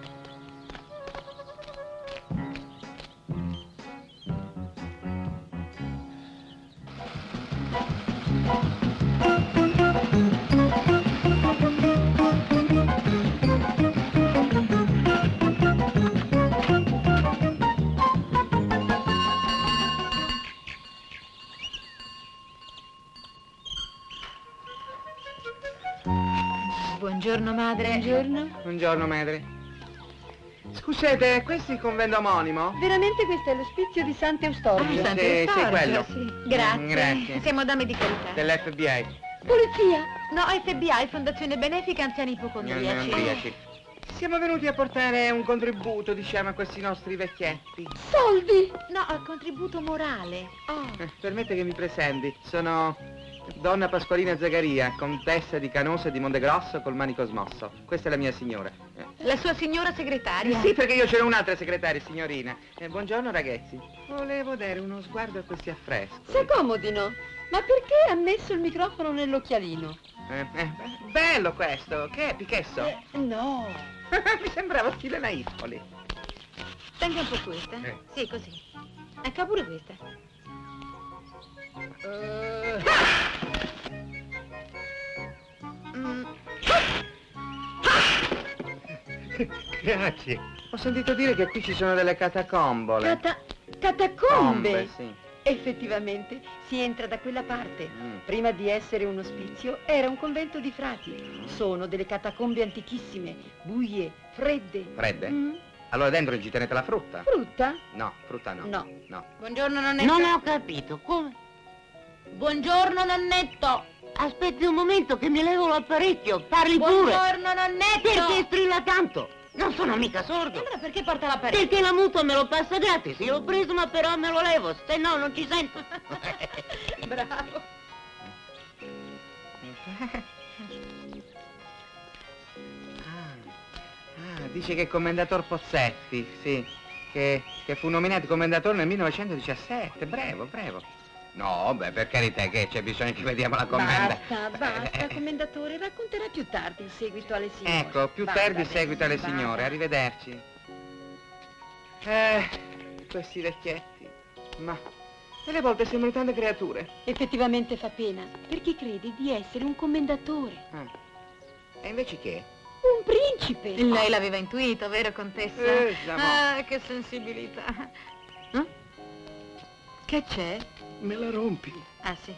Buongiorno, madre. Buongiorno. Buongiorno, madre. Scusate, questo è il convento omonimo? Veramente questo è l'ospizio di Sant'Eustorgio. Sì, quello. Sì. Grazie. Grazie. Siamo dame di carità. Dell'FBI. Polizia! No, FBI, Fondazione Benefica Anziani Ipocondriaci. Andriaci. Siamo venuti a portare un contributo, diciamo, a questi nostri vecchietti. Soldi! No, contributo morale. Permette che mi presenti. Sono donna Pasqualina Zaccaria, contessa di Canosa e di Montegrosso col manico smosso. Questa è la mia signora. La sua signora segretaria? Sì, perché io c'ero un'altra segretaria, signorina. Buongiorno, ragazzi. Volevo dare uno sguardo a questi affreschi. Si accomodino. Ma perché ha messo il microfono nell'occhialino? Bello questo. Che è, Picasso? No. Mi sembrava stile Naipoli. Tenga un po' questa. Sì, così. Ecco pure questa. Grazie. Ho sentito dire che qui ci sono delle catacombole. Catacombe? Sì. Effettivamente, si entra da quella parte. Prima di essere un ospizio, era un convento di frati. Sono delle catacombe antichissime, buie, fredde. Fredde? Allora dentro ci tenete la frutta? Frutta? No, frutta no. No. Buongiorno, nonnetto. Non ho capito, come? Buongiorno, nonnetto. Aspetti un momento che mi levo l'apparecchio, parli pure. Buongiorno, nonnetto. Perché strilla tanto? Non sono mica sordo. Allora perché porta l'apparecchio? Perché la mutua me lo passa gratis. Io l'ho preso, ma però me lo levo, se no non ci sento. Bravo. Dice che è commendator Pozzetti, sì, che fu nominato commendatore nel 1917, brevo. No, beh, per carità, che c'è bisogno che vediamo la commenda. Basta, commendatore, racconterà più tardi in seguito alle signore. Ecco, più tardi in seguito alle signore, arrivederci. Questi vecchietti, ma delle volte sembrano tante creature. Effettivamente fa pena, perché crede di essere un commendatore. E invece che? Un principe! Lei l'aveva intuito, vero, contessa? Che sensibilità. Che c'è? Me la rompi. Ah, sì.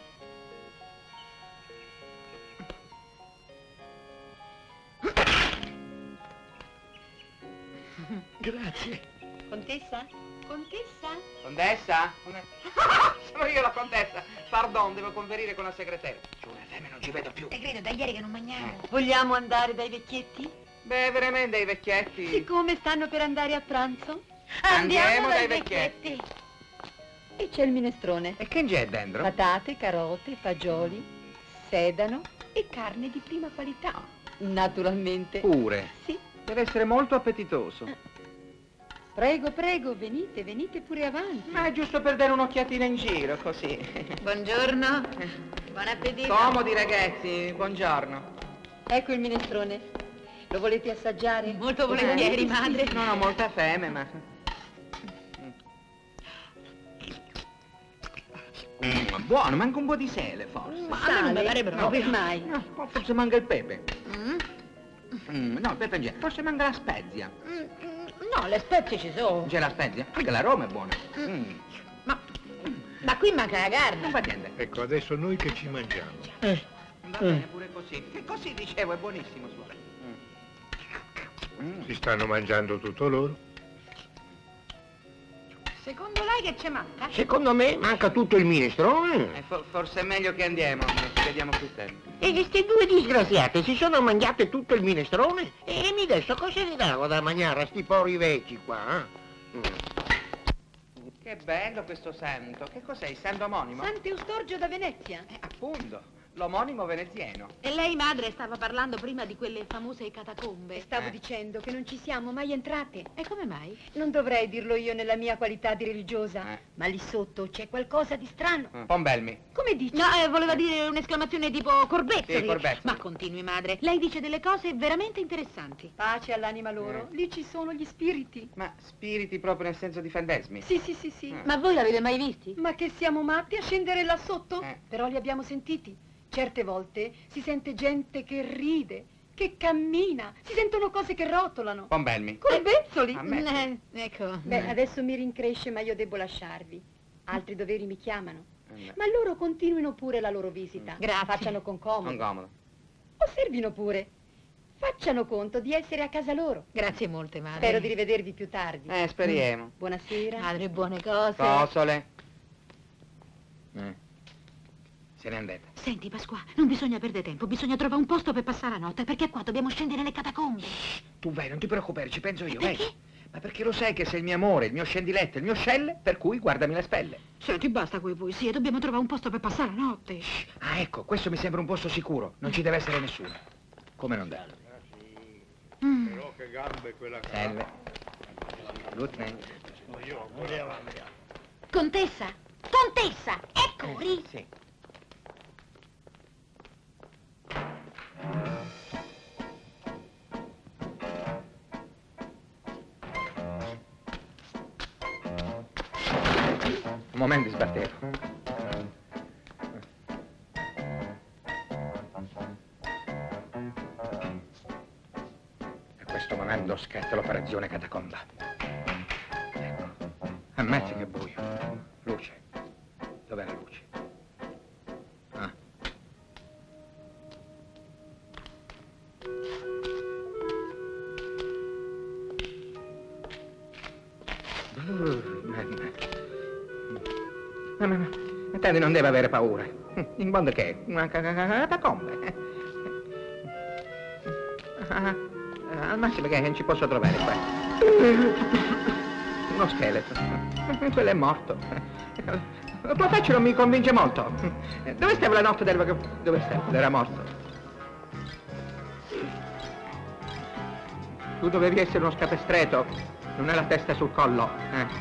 Grazie. Contessa? Contessa? Condessa? Sono io la contessa. Pardon, devo conferire con la segretaria. Giù, non ci vedo più. E credo da ieri che non mangiamo. Vogliamo andare dai vecchietti? Beh, veramente i vecchietti. Siccome stanno per andare a pranzo? Andiamo dai vecchietti. E c'è il minestrone. E che c'è dentro? Patate, carote, fagioli, sedano e carne di prima qualità. Naturalmente. Pure? Sì. Deve essere molto appetitoso. Prego, prego, venite pure avanti. Ma è giusto per dare un'occhiatina in giro, così. Buongiorno. Buon appetito. Comodi, ragazzi, buongiorno. Ecco il minestrone. Lo volete assaggiare? Molto volentieri, madre. Non ho molta fame, ma... Buono, manca un po' di sale, forse. Ma a me non mi pare proprio. Mai. No, forse manca il pepe. No, il pepe in genere. Forse manca la spezia. No, le spezie ci sono. C'è la spezia? Anche l'aroma è buono. Ma qui manca la carne. Non fa niente. Ecco, adesso noi che ci mangiamo? Va bene pure così. Che così dicevo, è buonissimo, suore. Si stanno mangiando tutto loro? Secondo lei che ci manca? Secondo me manca tutto il minestrone. Forse è meglio che andiamo, ci vediamo più tempo. E queste due disgraziate si sono mangiate tutto il minestrone? E mi adesso cosa gli davo da mangiare a sti poveri vecchi qua? Che bello questo santo. Che cos'è, il santo omonimo? Sant'Eustorgio da Venezia. Appunto, l'omonimo veneziano. E lei, madre, stava parlando prima di quelle famose catacombe. Stavo dicendo che non ci siamo mai entrate. E come mai? Non dovrei dirlo io nella mia qualità di religiosa, ma lì sotto c'è qualcosa di strano. Pombelmi. Come dici? No, voleva dire un'esclamazione tipo corbezzoli. Sì, corbezzoli. Ma continui, madre. Lei dice delle cose veramente interessanti. Pace all'anima loro. Lì ci sono gli spiriti. Ma spiriti proprio nel senso di fandesmi? Sì. Ma voi l'avete mai visti? Ma che siamo matti a scendere là sotto? Però li abbiamo sentiti. Certe volte si sente gente che ride, che cammina, si sentono cose che rotolano. Pombelmi. Corbezzoli. Ecco. Beh, adesso mi rincresce, ma io devo lasciarvi. Altri doveri mi chiamano. Ma loro continuino pure la loro visita. Grazie. Facciano con comodo. Non comodo. Osservino pure. Facciano conto di essere a casa loro. Grazie molte, madre. Spero di rivedervi più tardi. Speriamo. Buonasera. Madre, buone cose. Cosole. Se n'è andata. Senti, Pasqua, non bisogna perdere tempo, bisogna trovare un posto per passare la notte, perché qua dobbiamo scendere nelle catacombe. Tu vai, non ti preoccupare, ci penso io, Perché? vai. Ma perché lo sai che sei il mio amore, il mio scendiletto, il mio scelle, per cui guardami le spelle. Senti, basta quei poesie, dobbiamo trovare un posto per passare la notte. Ah, ecco, questo mi sembra un posto sicuro, non ci deve essere nessuno. Come non dà? Però che gambe quella cara. Salve. Good night. Contessa! Contessa! Eccoli! Sì. Un momento di sbattevo. E questo momento scatta l'operazione catacomba. Ecco. Ammazza che buio. Luce. Dov'è la luce? Ah. Ma tanto non deve avere paura. In fondo che è? Una catacomba. Al massimo che non ci posso trovare qua. Uno scheletro. Quello è morto. Tuo faccio non mi convince molto. Dove stava la notte del... Dove stava? Era morto. Tu dovevi essere uno scapestreto, non è la testa sul collo.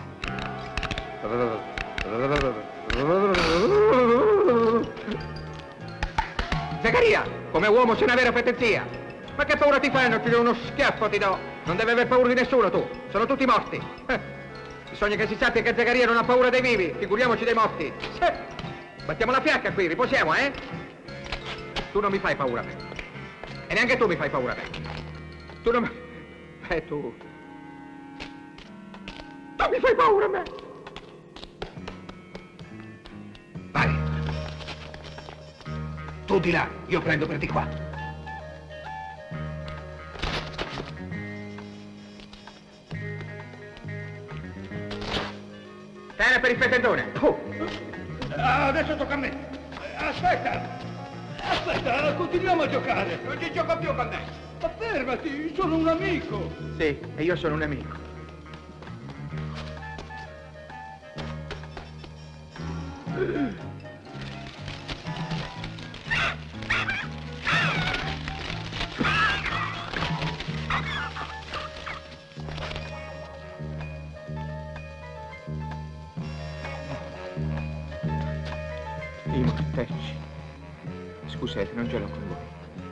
Zaccaria, come uomo sei una vera petezia. Ma che paura ti fai? Non ti do uno schiaffo, ti do. Non devi aver paura di nessuno tu. Sono tutti morti. Bisogna che si sappia che Zaccaria non ha paura dei vivi. Figuriamoci dei morti. Battiamo la fiacca qui, riposiamo, eh? Tu non mi fai paura a me. E neanche tu mi fai paura a me. Tu non mi... tu... Tu mi fai paura a me. Vai. Tu di là, io prendo per di qua. Tieni per il fetentone. Adesso tocca a me. Aspetta. Aspetta, continuiamo a giocare. Non ci gioco più con te. Ma fermati, sono un amico. Sì, e io sono un amico. I mortecci. Scusate, non ce l'ho con voi.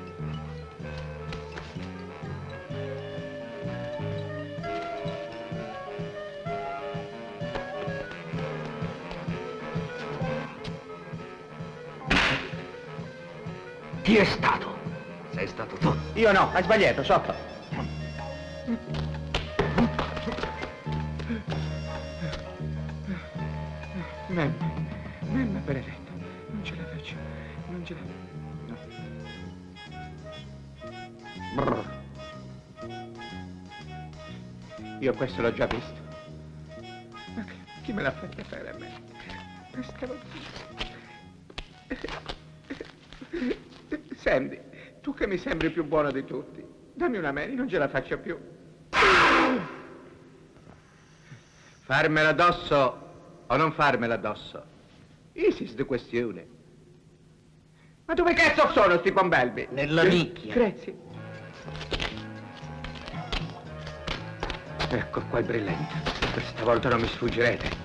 Chi è stato? Sei stato tu. Io no, hai sbagliato, sotto. Memma, benedetto. Non ce la faccio. Non ce la faccio. No. Io questo l'ho già visto. Ma chi me l'ha fatto fare a me? Questa Sandy, tu che mi sembri più buono di tutti, dammi una mano, non ce la faccio più. Farmela addosso o non farmela addosso? This is the question. Ma dove cazzo sono sti pombelbi? Nella nicchia. Grazie. Ecco qua il brillante. Questa volta non mi sfuggirete.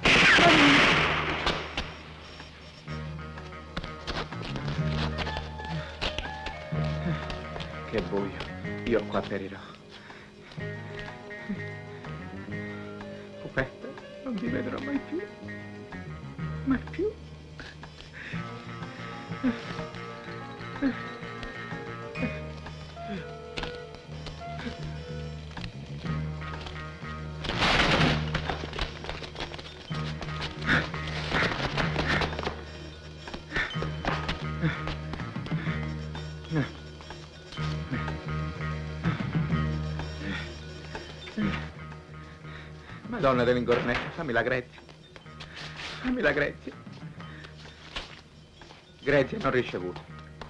Che buio. Io qua perirò. Pupetta, non ti vedrò mai più. Mai più. Madonna dell'ingornetta, fammi la grazia. Fammi la grazia. Grazia non ricevuta.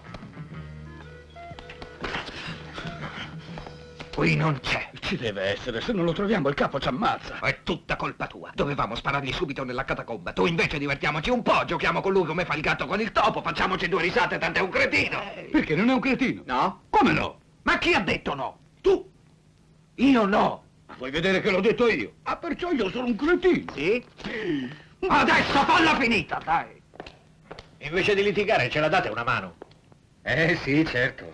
Qui non c'è. Ci deve essere, se non lo troviamo il capo ci ammazza. È tutta colpa tua. Dovevamo sparargli subito nella catacomba. Tu invece divertiamoci un po', giochiamo con lui come fa il gatto con il topo, facciamoci due risate, tanto è un cretino. Perché non è un cretino? No? Come no? Ma chi ha detto no? Tu? Io no. Vuoi vedere che l'ho detto io? Ah, perciò io sono un cretino. Sì? Adesso falla finita, dai. Invece di litigare ce la date una mano? Sì, certo.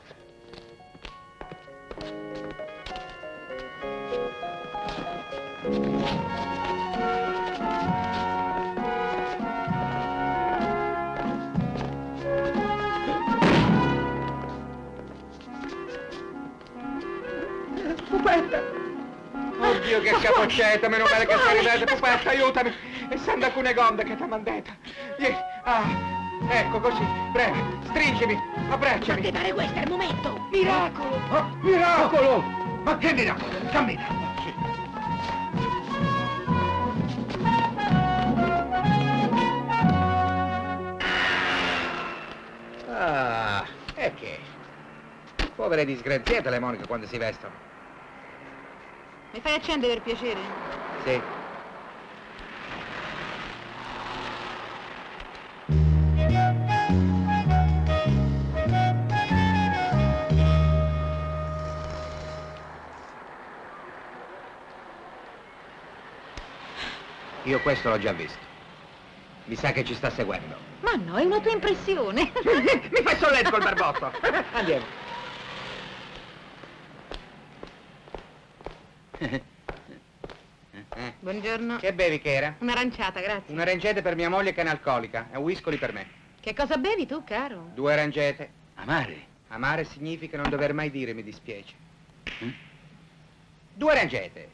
Pupetta! Oddio che capocetta, meno male che sei arrivata, Pupetta, aiutami! E sanda Cunegonda che t'ha mandata. Ecco così, breve, stringimi, abbracciami. Ma che fare questo è il momento! Miracolo! Oh, miracolo! Ma che miracolo? Cammina! E che? Povere disgraziate le monache quando si vestono. Mi fai accendere per piacere? Sì. Io questo l'ho già visto. Mi sa che ci sta seguendo. Ma no, è una tua impressione. Mi fai solletico col barbotto. Andiamo. Buongiorno. Che bevi che era? Un'aranciata, grazie. Un'arancete per mia moglie che è analcolica e un whisky per me. Che cosa bevi tu, caro? 2 arancete. Amare? Amare significa non dover mai dire mi dispiace. 2 arancete.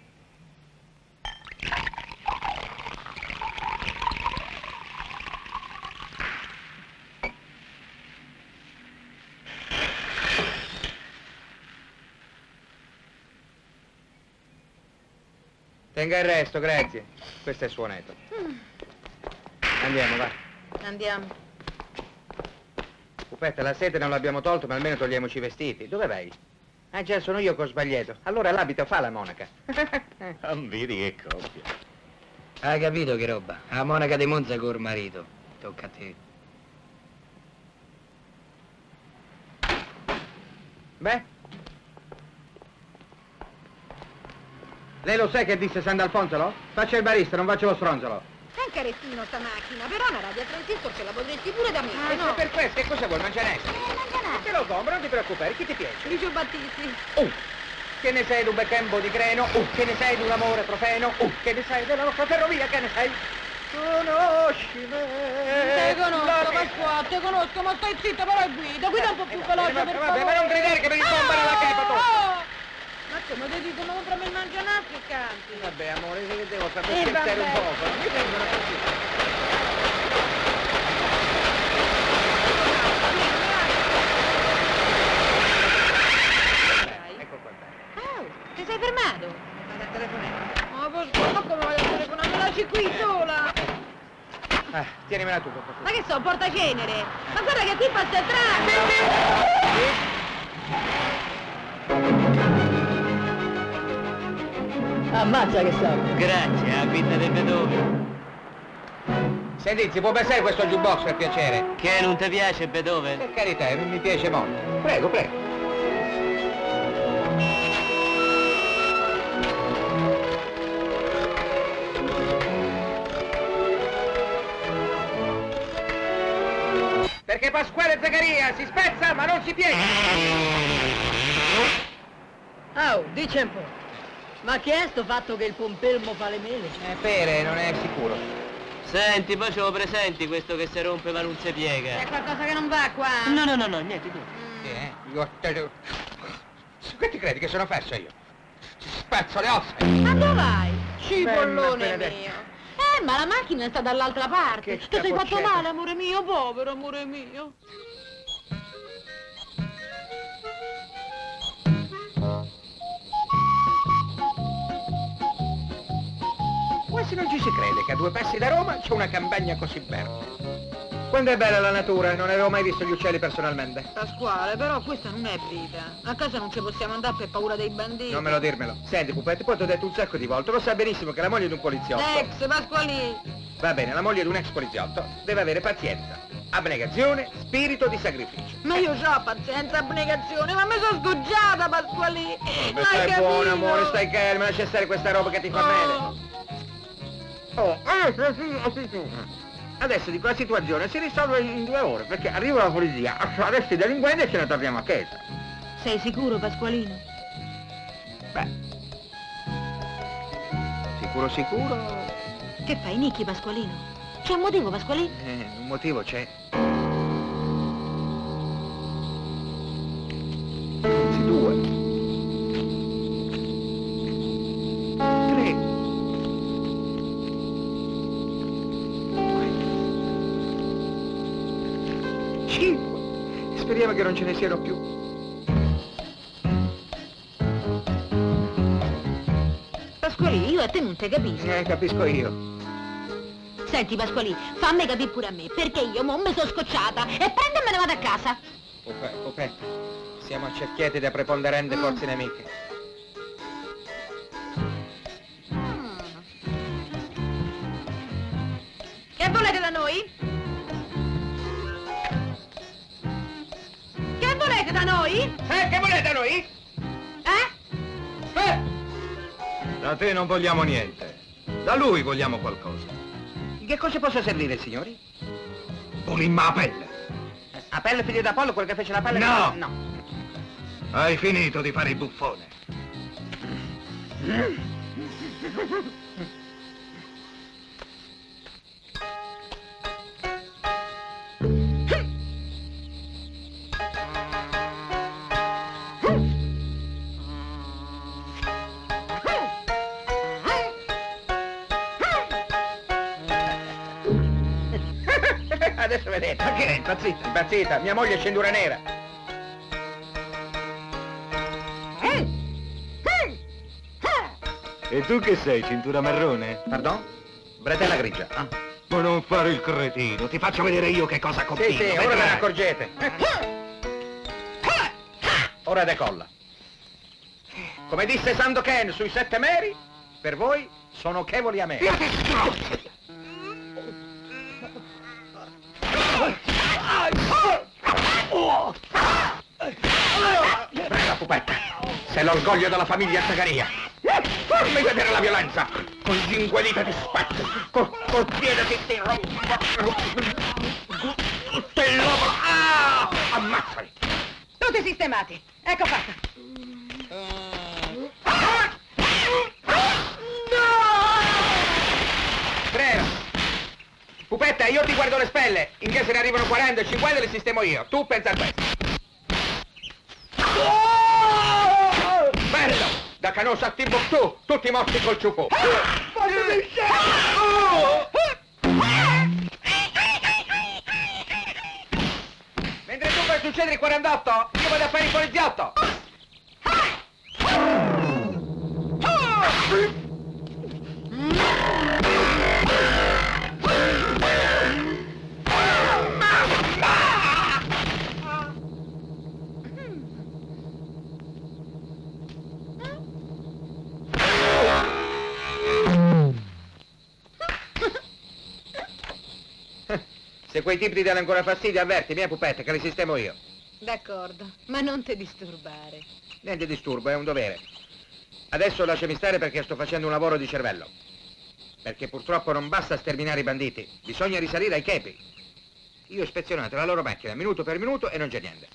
Tenga il resto, grazie. Questo è il suo netto. Andiamo, va. Andiamo. Pupetta, la sete non l'abbiamo tolto, ma almeno togliamoci i vestiti. Dove vai? Ah già, sono io che ho sbagliato. Allora l'abito fa la monaca. Non vedi che coppia. Hai capito che roba? La monaca di Monza col marito. Tocca a te. Beh? Lei lo sa che disse Sant'Alfonso? Faccia il barista, non faccio lo stronzolo. È un carettino sta macchina, però una radio transistor ce la potresti pure da me, Ah, no? per questo, che cosa vuoi? Mangianesti? Mangianesti. Te lo compro, non ti preoccupare, chi ti piace? Licio Battisti. Che ne sai di un becchembo di Creno? Che ne sai di un amore trofeno? Che ne sai della nostra ferrovia? Che ne sai? Conosci me? Te conosco, Pasquale, te conosco, ma stai zitto, però guida un po' più veloce, per favore. Vabbè, ma non gridare che mi rispombano la capa tutto. Ma come ti dicono, comprami il mangianasti e canti. Vabbè, amore, che devo fare per scherzare un poco? Non mi vengono così. Ecco qua. Oh, ti sei fermato? Vado a telefonare. Ma Pasquale, ma come vai a telefonare? Mi lasci qui sola? Tienimela tu, per favore. Ma che so, portacenere? Ma guarda che qui passa il tram! Ammazza che sa. Grazie, a guida del Beethoven. Senti, si può passare questo jukebox per piacere? Che non ti piace Beethoven? Per carità, non mi piace molto. Prego, prego. Perché Pasquale Zaccaria si spezza ma non si piega. Oh, dice un po'. Ma che è sto fatto che il pompelmo fa le mele? Pere, non è sicuro. Senti, poi ce lo presenti questo che si rompe ma non si piega. C'è qualcosa che non va qua? No, niente, niente. Io te... Che ti credi che sono fesso io? Ci spezzo le ossa. Ma dove vai? Bella Cipollone Benedetta. mio. Ma la macchina sta dall'altra parte. Che Tu sei fatto scapocciata. male, amore mio, povero amore mio. Quasi non ci si crede che a 2 passi da Roma c'è una campagna così verde. Quando è bella la natura, non avevo mai visto gli uccelli personalmente. Pasquale, però questa non è vita. A casa non ci possiamo andare per paura dei banditi. Non me lo dirmelo. Senti, Pupetti, poi ti ho detto un sacco di volte, lo sa benissimo che la moglie di un poliziotto... Ex, Pasquali. Va bene, la moglie di un ex poliziotto deve avere pazienza, abnegazione, spirito di sacrificio. Ma io c'ho pazienza, abnegazione, ma mi sono scoggiata, Pasquali. Ma stai buono, amore, stai calmo, lascia stare questa roba che ti fa male. Adesso dico la situazione si risolve in 2 ore, perché arriva la polizia, arresta i delinquenti e ce ne torniamo a casa. Sei sicuro, Pasqualino? Beh, sicuro sicuro? Che fai, Nicchi, Pasqualino? C'è un motivo, Pasqualino? Un motivo c'è. Anzi, 2. 3. 5. Speriamo che non ce ne siano più. Pasqualino, io a te non te capisco. Capisco io. Senti, Pasqualino, fammi capire pure a me, perché io mo mi sono scocciata e prendo e me ne vado a casa. Pupetta, siamo accerchiati da preponderenti forze nemiche. volete da noi? Che volete da noi? Che volete da noi? Da te non vogliamo niente. Da lui vogliamo qualcosa. Che cosa posso servire, signori? Volimmo a pelle. A pelle figlio d'Apollo, quello che fece la pelle? No! No. Hai finito di fare il buffone. Adesso vedete. Ma che è? Impazzita? Impazzita, mia moglie è scendura nera. E tu che sei, cintura marrone? Pardon? Bretella grigia. Ah. Ma non fare il cretino, ti faccio vedere io che cosa combino. Sì, ora ve vedrai. ne accorgete. Ora decolla. Come disse Sandokan sui 7 meri, per voi sono chevoli a me. Prega, pupetta, sei l'orgoglio della famiglia Zagaria. Fammi vedere la violenza, con 5 dita ti spezzo, col piede ti rompo, te lo... Ah! Ammazzali! Tutti sistemati. Ecco fatta. Prego. Pupetta, io ti guardo le spelle. In che se ne arrivano 40 e 50 le sistemo io. Tu pensa a questo. Bello! Da Canossa a Timbuktu, tutti morti col ciuffo. Mentre tu fai succedere il 48, io vado a fare il poliziotto. Se quei tipi ti danno ancora fastidio, avvertimi, pupetta, che li sistemo io. D'accordo, ma non ti disturbare. Niente disturbo, è un dovere. Adesso lasciami stare perché sto facendo un lavoro di cervello. Perché purtroppo non basta sterminare i banditi, bisogna risalire ai chepi. Io ho ispezionato la loro macchina minuto per minuto e non c'è niente.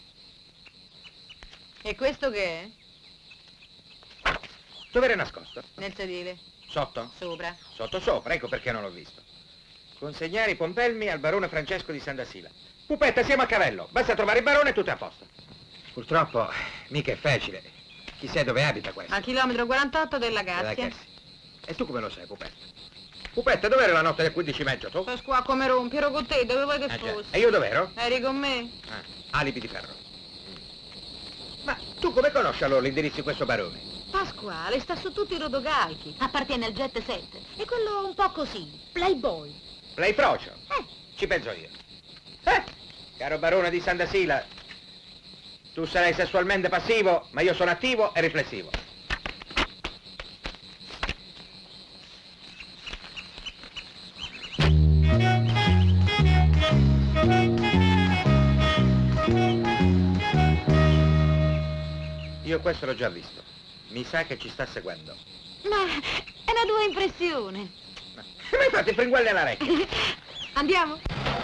E questo che è? Dove era nascosto? Nel sedile. Sotto? Sopra. Sotto sopra, ecco perché non l'ho visto. Consegnare i pompelmi al barone Francesco di Sandassila. Pupetta, siamo a cavello. Basta trovare il barone e tutto è a posto. Purtroppo, mica è facile. Chissà dove abita questo. Al chilometro 48 della Della Gazzia. Cassi. E tu come lo sai, Pupetta? Pupetta, dov'era la notte del 15 maggio, tu? Pasqua, come rompi? Ero con te, dove vuoi che Ah, già. fossi? E io dov'ero? Eri con me? Alibi di ferro. Ma tu come conosci allora l'indirizzo di questo barone? Pasquale sta su tutti i rotocalchi. Appartiene al Jet Set. E quello un po' così, playboy. Lei frocio? Ci penso io. Caro barone di Sandassila, tu sarai sessualmente passivo, ma io sono attivo e riflessivo. Io questo l'ho già visto. Mi sa che ci sta seguendo. Ma è una tua impressione. Mi hai fatto il fringuello nell'orecchio. Andiamo?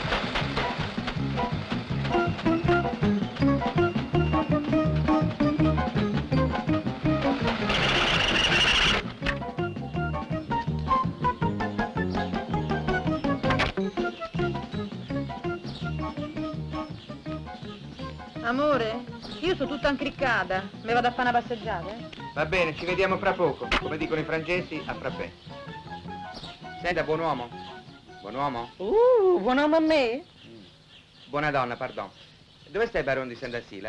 Amore, io sono tutta incriccata. Mi vado a fare una passeggiata? Va bene, ci vediamo fra poco. Come dicono i francesi, a frappè. Senta, buon uomo. Buon uomo? Buon uomo a me? Buona donna, pardon. Dove stai, barone di Sandassila?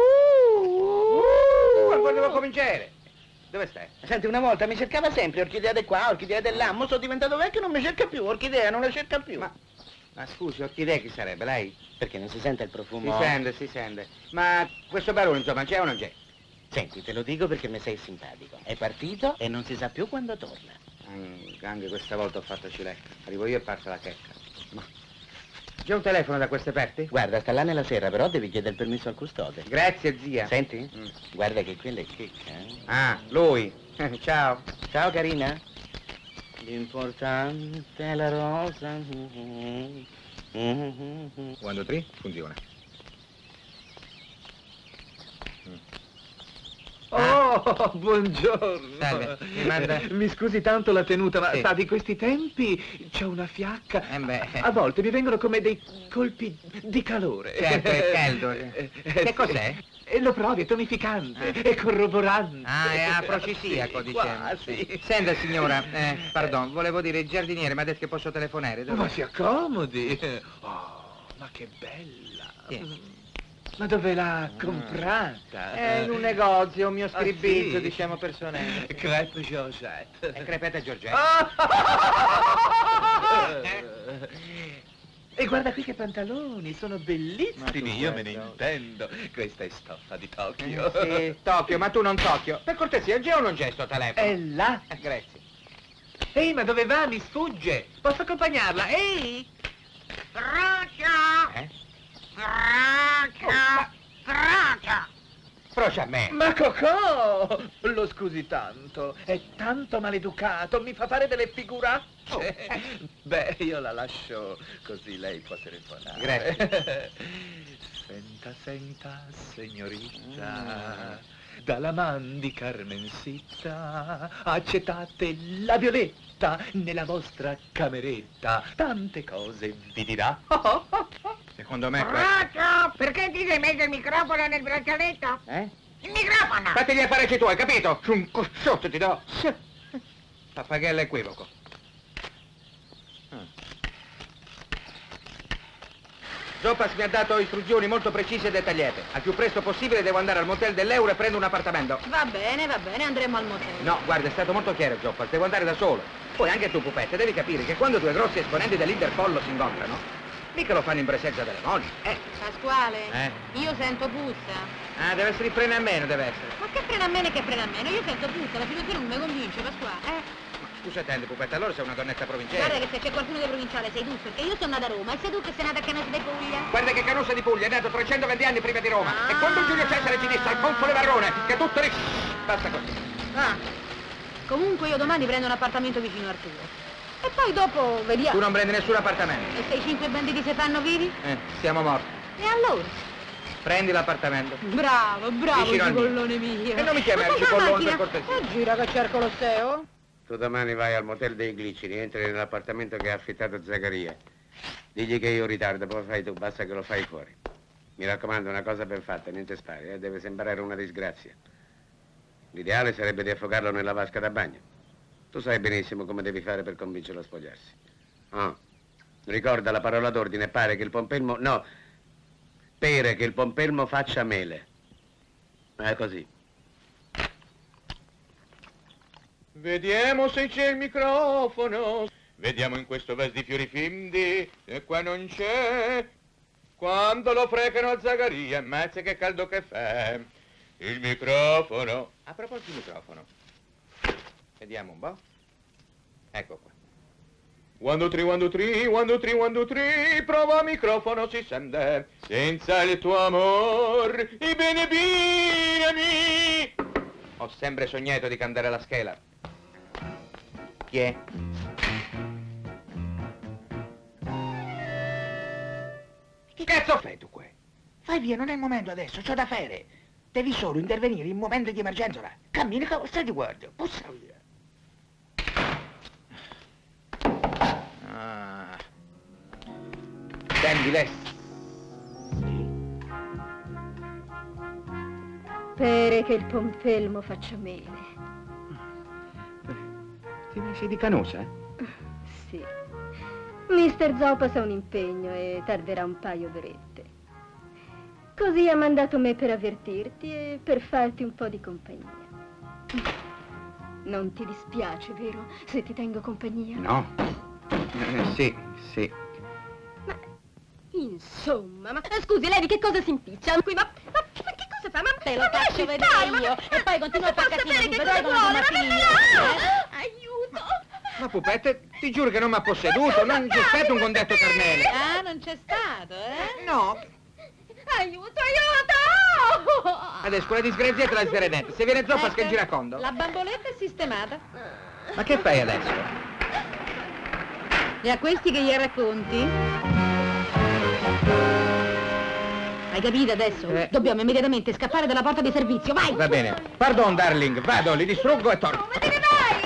Quando devo cominciare? Dove stai? Senti, una volta mi cercava sempre orchidea di qua, orchidea di là, mo sono diventato vecchio e non mi cerca più, orchidea non la cerca più. Ma scusi, orchidea chi sarebbe, lei? Perché non si sente il profumo? Si sente. Ma questo barone, insomma, c'è o non c'è? Senti, te lo dico perché mi sei simpatico. È partito e non si sa più quando torna. Anche questa volta ho fatto cilecca. Arrivo io e parte la checca. C'è un telefono da queste parti? Guarda, sta là nella serra, però devi chiedere il permesso al custode. Grazie, zia. Senti? Guarda che quella è chicca. Ah, lui. Ciao. Ciao, carina. L'importante è la rosa. 1, 2, 3, funziona. Oh, buongiorno. Salve, mi manda? Mi scusi tanto la tenuta, ma Sì. sa, di questi tempi c'ho una fiacca. Beh. A volte mi vengono come dei colpi di calore. Certo, è caldo. Che cos'è? Lo provi, è tonificante, è corroborante. Ah, è afrodisiaco, diciamo. Quasi. Senta, signora, pardon, volevo dire, il giardiniere mi ha detto che posso telefonare. Ma si accomodi. Oh, ma che bella. Sì. Ma dove l'ha comprata? È in un negozio, un mio scribizio, sì? diciamo, personale. Crepe Georgette. È crepetta Giorgetto. E guarda qui che pantaloni, sono bellissimi, io me ne bello. intendo. Questa è stoffa di Tokyo. Sì, Tokyo, ma tu non Tokyo. Per cortesia, c'è o non c'è sto telefono? È là. Grazie. Ehi, ma dove va? Mi sfugge. Posso accompagnarla? Ehi! Frocia! Frocia! Frocia! Frocia a me. Ma Cocò! Lo scusi tanto, è tanto maleducato, mi fa fare delle figuracce. Beh, io la lascio così lei può telefonare. Grazie. Senta, signorita, dalla man di Carmencita, accettate la Violetta nella vostra cameretta, tante cose vi dirà. Secondo me... Frocia! Perché ti sei messo il microfono nel braccialetto? Il microfono! Fatti gli affari tuoi, capito? Un cosciotto ti do. Pappaghello equivoco. Zoppas mi ha dato istruzioni molto precise e dettagliate. Al più presto possibile devo andare al motel dell'Euro e prendo un appartamento. Va bene, andremo al motel. No, guarda, è stato molto chiaro, Zoppas, devo andare da solo. Poi anche tu, pupette, devi capire che quando due grossi esponenti dell'Interpollo si incontrano, mica lo fanno in presenza delle mogli. Pasquale, io sento puzza. Ah, deve essere il freno a meno, deve essere. Ma che frena a me e che frena a meno? Io sento puzza, la situazione non mi convince, Pasquale. Scusa, attende, pupetta, allora sei una donnetta provinciale. Guarda che se c'è qualcuno di provinciale sei tu, perché io sono nata a Roma e sei tu che sei nata a Canosa di Puglia. Guarda che Canosa di Puglia è nato 320 anni prima di Roma. E quando Giulio Cesare ci disse al console Varrone che tutto basta così. Comunque io domani prendo un appartamento vicino al tuo. E poi dopo vediamo. Tu non prendi nessun appartamento. E se i 5 banditi si fanno vivi? Siamo morti. E allora? Prendi l'appartamento. Bravo, Vicino al mio. cipollone mio. E non mi chiamare cipollone per cortesia. Gira che cerco lo SEO. Tu domani vai al motel dei Glicini, entri nell'appartamento che ha affittato Zaccaria. Digli che io ritardo, poi fai tu, basta che lo fai fuori. Mi raccomando, una cosa ben fatta, niente spari, deve sembrare una disgrazia. L'ideale sarebbe di affogarlo nella vasca da bagno. Tu sai benissimo come devi fare per convincerlo a spogliarsi. Ricorda la parola d'ordine, pare che il pompelmo... No, pere che il pompelmo faccia mele. È così. Vediamo se c'è il microfono. Vediamo in questo vas di fiori findi. E qua non c'è. Quando lo fregano a Zaccaria, ammazza che caldo che fa. Il microfono. A proposito di microfono. Vediamo un po'. Ecco qua. 1, 2, 3, 1, 2, 3, 1, 2, 3, 1, 2, 3, prova microfono si sente. Senza il tuo amor, i bene binami. Ho sempre sognato di cantare la schela. Chi è? Che cazzo fai tu qua? Vai via, non è il momento adesso, c'ho da fare. Devi solo intervenire in momento di emergenza. Cammina, stai di guardia, bussa via. Senti, Les. Pere che il pompelmo faccia mele. Sei di Canosa? Sì. Mister Zoppas ha un impegno e tarderà un paio d'orette. Così ha mandato me per avvertirti e per farti un po' di compagnia. Non ti dispiace, vero, se ti tengo compagnia? No. Sì. Ma, insomma, ma... Scusi, lei di che cosa si impiccia? Qui, ma che cosa fa? Ma Te lo faccio vedere io. E poi continua a far casino, vedrai come non finire. Aiuto! Ma pupette, ti giuro che non mi ha posseduto, non c'è stato un condetto carnale. Ah, non c'è stato, eh? No. Aiuto, aiuto! Adesso quella disgraziata la sveredente. Se viene zoppa che giracondo. La bamboletta è sistemata. Ma che fai adesso? E a questi che gli racconti? Hai capito adesso? Dobbiamo immediatamente scappare dalla porta di servizio, vai! Va bene. Pardon, darling, vado, li distruggo e torno. Ma dove vai?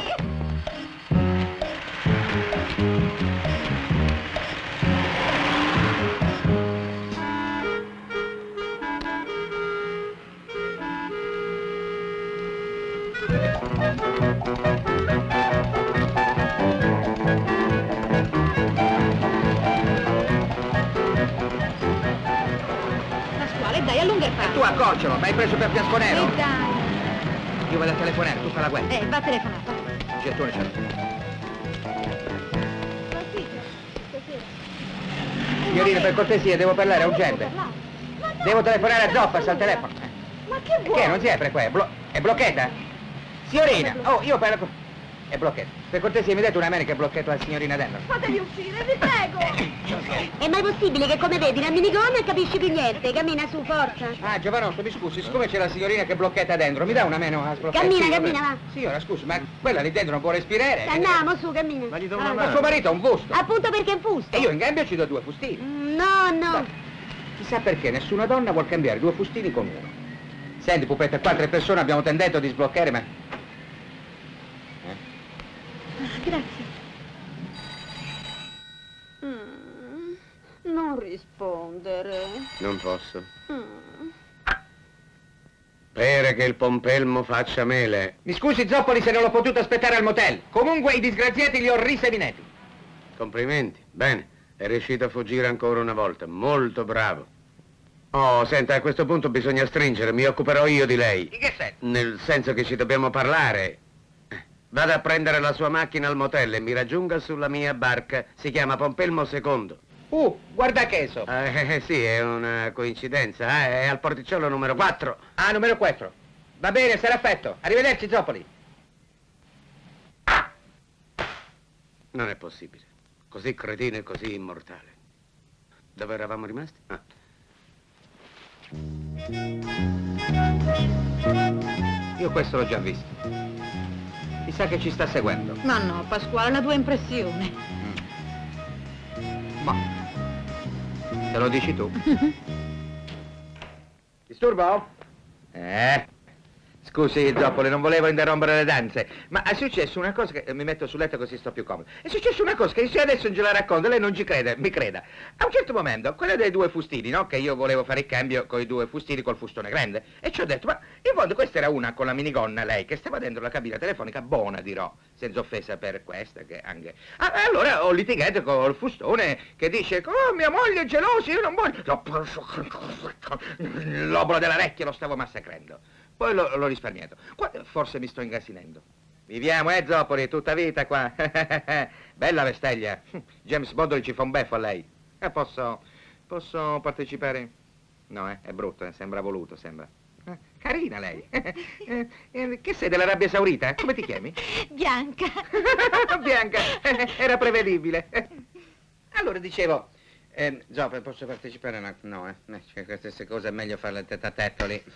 Pasquale, dai, allunga il passo. Tu accorcialo, mi hai preso per fiasco nero? Dai. Io vado a telefonare, tu fai la guerra. Va a telefonare. Gettone c'è. Signorina, per cortesia, devo parlare, è urgente. Devo telefonare a Zoppas al telefono. Ma che vuoi? Che non si apre qua? È blocchetta? Signorina, oh, io parlo con... È blocchetta. Per cortesia mi date una manica e blocchetto la signorina dentro. Fatemi uscire, vi prego! È mai possibile che, come vedi, la minigonna non capisci più niente? Cammina su, forza! Ah, Giovanotto, mi scusi, siccome c'è la signorina che blocchetta dentro, mi dà una mano a sbloccare? Cammina, Sì, cammina, vabbè. va! Signora, scusi, ma quella lì dentro non può respirare? Andiamo, su, cammina! Ma gli do una mano. Ma suo marito ha un fusto. Appunto perché è un fusto! E io in cambio ci do 2 fustini. No, no! Beh, chissà perché nessuna donna vuol cambiare 2 fustini con uno. Senti, pupetta, qua 3 persone abbiamo tentato di sbloccare, ma... Grazie. Non rispondere. Non posso. Spera che il pompelmo faccia mele. Mi scusi, Zoppoli, se non l'ho potuto aspettare al motel. Comunque i disgraziati li ho riseminati. Complimenti. Bene, è riuscito a fuggire ancora una volta. Molto bravo. Oh, senta, a questo punto bisogna stringere. Mi occuperò io di lei. In che senso? Nel senso che ci dobbiamo parlare. Vada a prendere la sua macchina al motel e mi raggiunga sulla mia barca. Si chiama Pompelmo II. Guarda cheso. Sì, è una coincidenza. È al porticciolo numero 4. Ah, numero 4. Va bene, sarà fatto. Arrivederci, Zoppoli. Non è possibile. Così cretino e così immortale. Dove eravamo rimasti? Ah. Io questo l'ho già visto. Mi sa che ci sta seguendo. Ma no, Pasquale, la tua impressione. Ma... te lo dici tu? Disturbo? Scusi, Zoppoli, non volevo interrompere le danze, ma è successo una cosa che... mi metto sul letto così sto più comodo. È successo una cosa che se adesso gliela racconto, lei non ci crede, mi creda. A un certo momento, quella dei 2 fustini, no? Che io volevo fare il cambio con i 2 fustini col fustone grande. E ci ho detto, ma in fondo questa era una con la minigonna, lei, che stava dentro la cabina telefonica, buona dirò, senza offesa per questa, che anche... allora ho litigato col fustone che dice, oh, mia moglie è gelosa, io non voglio... L'obolo dell'orecchio lo stavo massacrando. Poi l'ho risparmiato. Forse mi sto ingasinendo. Viviamo, Zoppoli, tutta vita qua. Bella vestaglia. James Bond ci fa un beffo a lei. Posso partecipare? No, è brutto, sembra voluto, sembra. Carina lei. Che sei dell'Arabia Saudita? Come ti chiami? Bianca. Bianca, era prevedibile. Allora dicevo, Zoppoli, posso partecipare? No, cioè, queste cose è meglio farle tête a tête lì.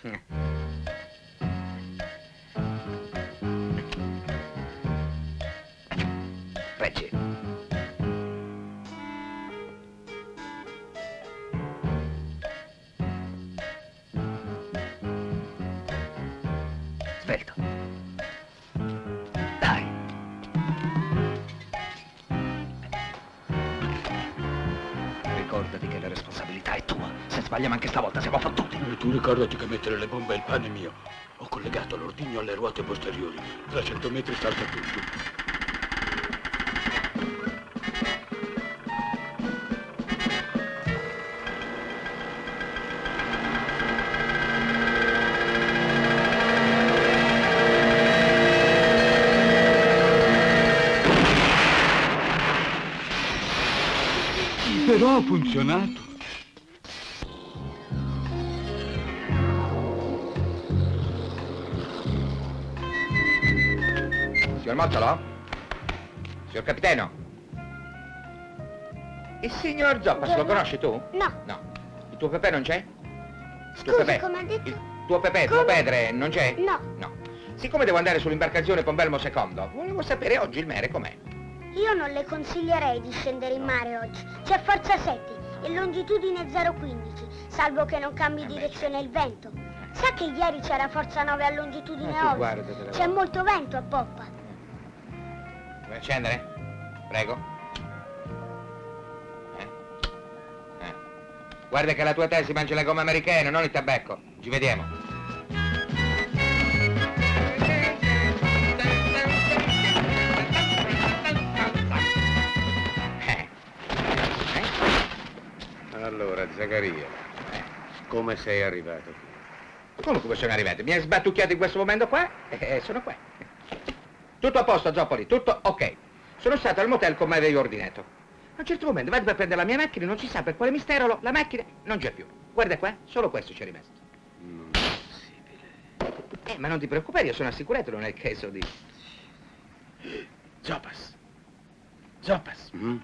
Reggi. Svelto. Dai. Ricordati che la responsabilità è tua. Se sbagliamo anche stavolta siamo fottuti. E tu ricordati che mettere le bombe al pane è mio. Ho collegato l'ordigno alle ruote posteriori. Tra 100 metri salta tutto. Però ha funzionato. Signor Mottolo? Signor capitano? Il signor Zoppas lo conosci tu? No. No. Il tuo Pepe non c'è? Scusi, come ha detto? Il tuo Pepe, tuo padre, non c'è? No. No. Siccome devo andare sull'imbarcazione Pombelmo II, volevo sapere oggi il mare com'è. Io non le consiglierei di scendere in mare oggi. C'è forza 7 e longitudine 0,15, salvo che non cambi direzione il vento. Sa che ieri c'era forza 9 a longitudine 8? C'è molto vento a poppa. Vuoi accendere? Prego. Guarda che la tua testa si mangia le gomme americane, non il tabacco. Ci vediamo. Allora, Zaccaria, come sei arrivato qui? Come sono arrivato? Mi hai sbattucchiato in questo momento qua e sono qua. Tutto a posto, Zoppoli, tutto ok. Sono stato al motel come avevi ordinato. A un certo momento vado per prendere la mia macchina, non si sa per quale mistero la macchina non c'è più. Guarda qua, solo questo c'è rimasto. Non è possibile. Ma non ti preoccupare, io sono assicurato, non è il caso di... Zoppas. Zoppas. Non